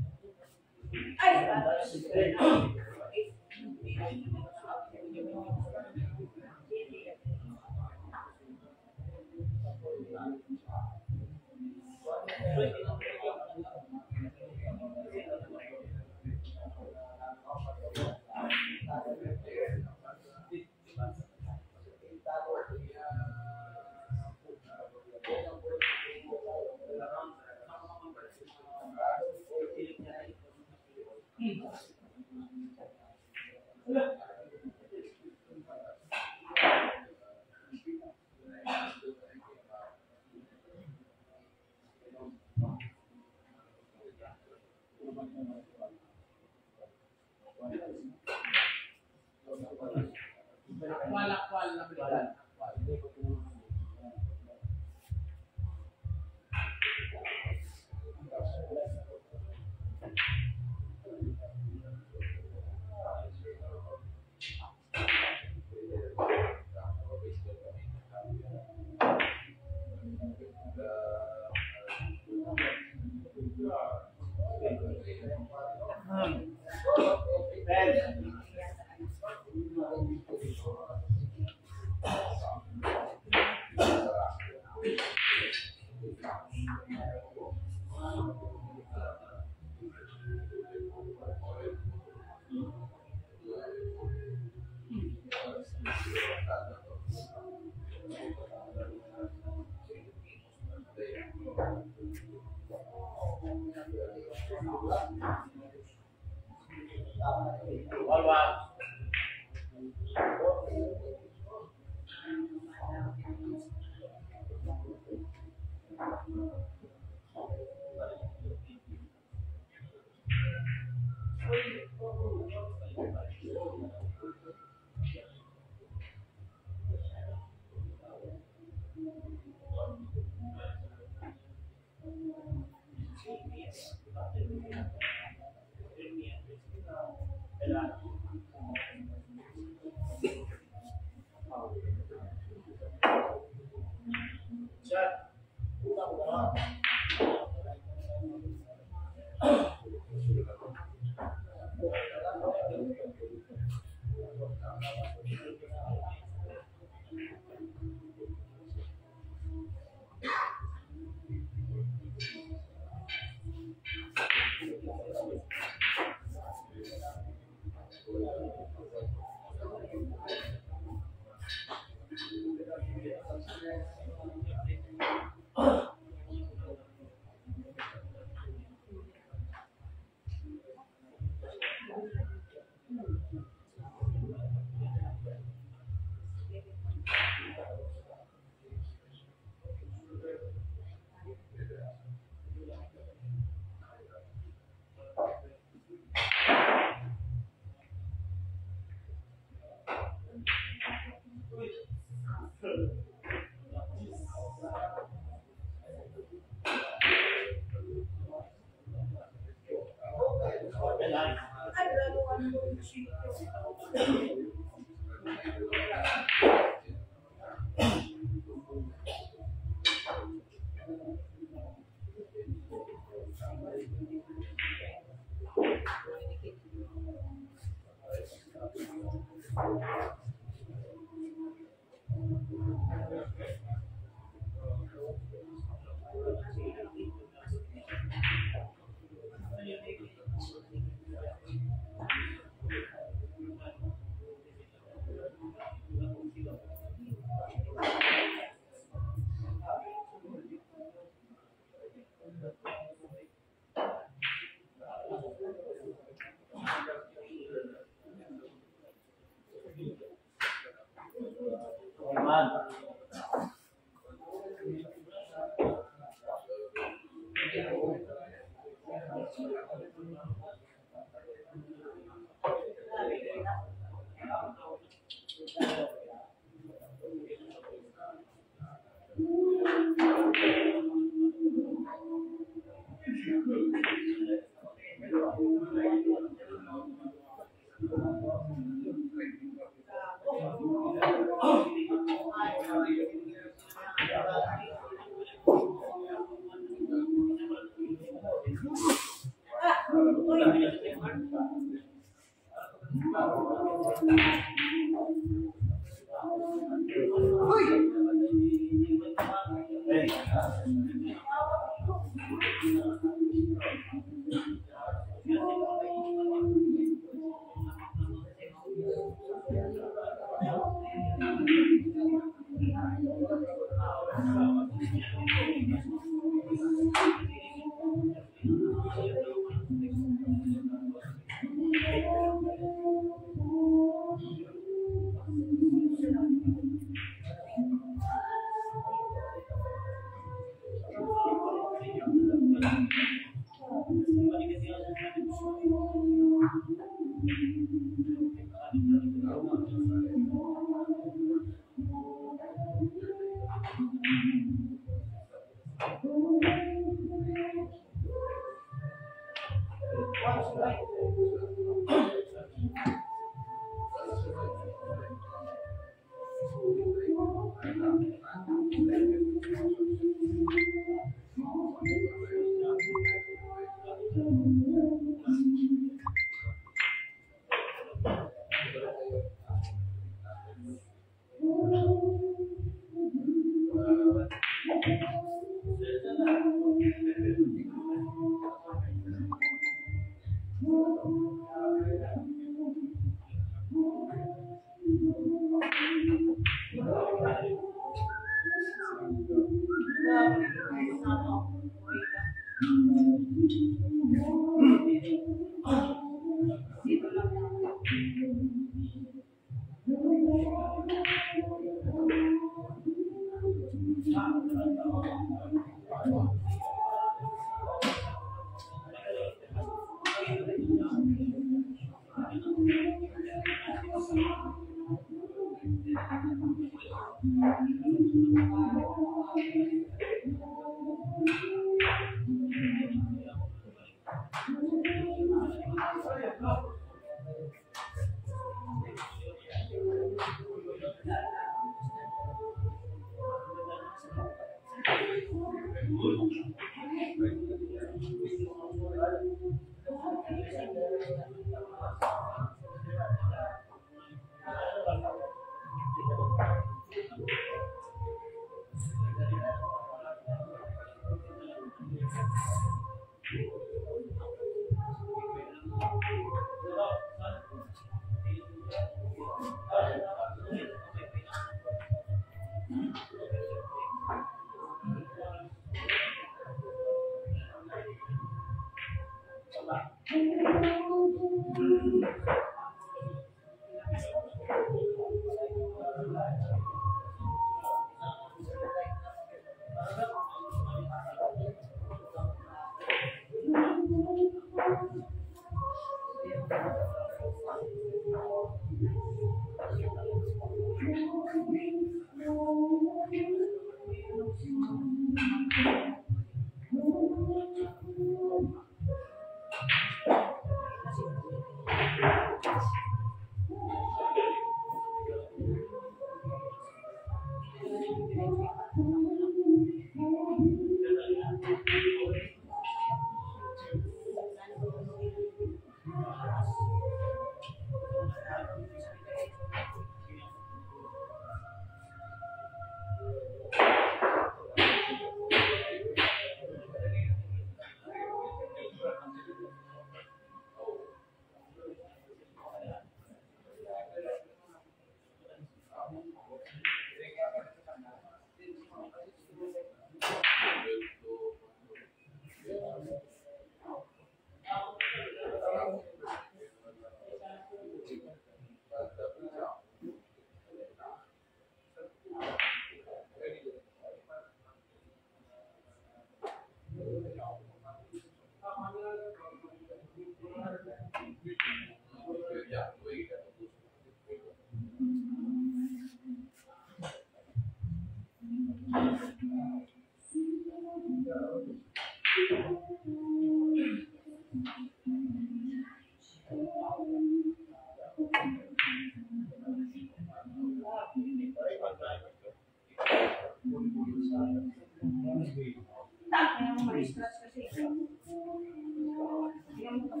Kaya mo ma-stress kasi. Hindi mo kapag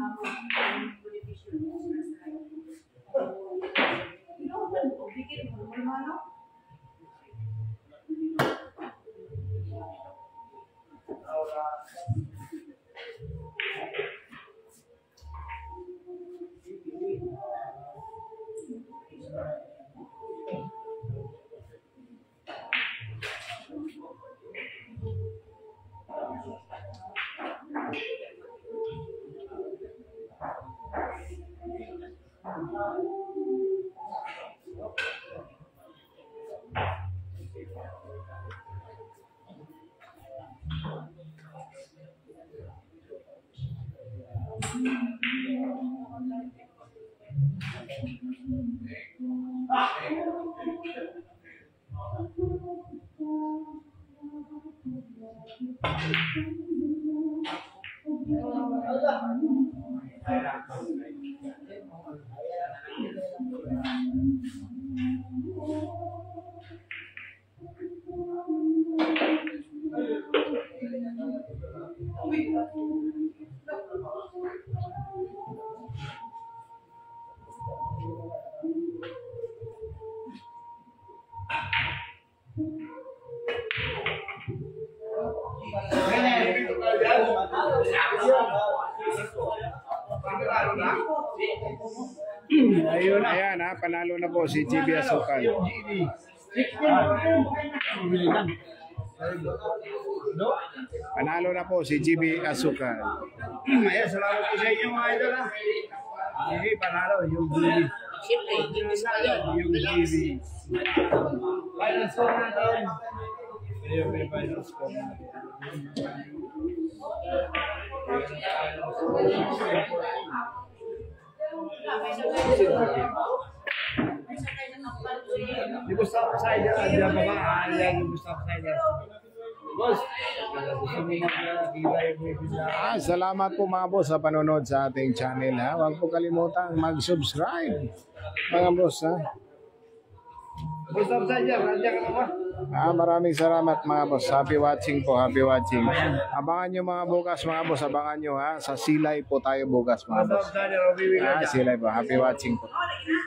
Ayun na. Ayan ha, panalo na po si GB Asukal. Panalo na po si GB Asukal. Ayan, salamat po sa inyo mga idol ha. Hindi, panalo. Yung GB. Siyempre, English pa yun. Yung GB. Final score natin. Yung final score natin. Di gusto ako sa inyo. Diyan ba ba? Ayan, gusto ako sa inyo. Boss, gusto mo mag-ibay mo yung Salamat po mga boss sa panonood sa ating channel ha. Huwag po kalimutan mag-subscribe mga boss ha. gusto ako sa inyo. Nandiyan ka naman. Maraming salamat mga boss. Happy watching po, happy watching. Abangan nyo mga bukas mga boss, abangan nyo ha. Sa Silay po tayo bukas mga Gusto ako boss. sa inyo. Robbie Williams. Silay po, happy watching po.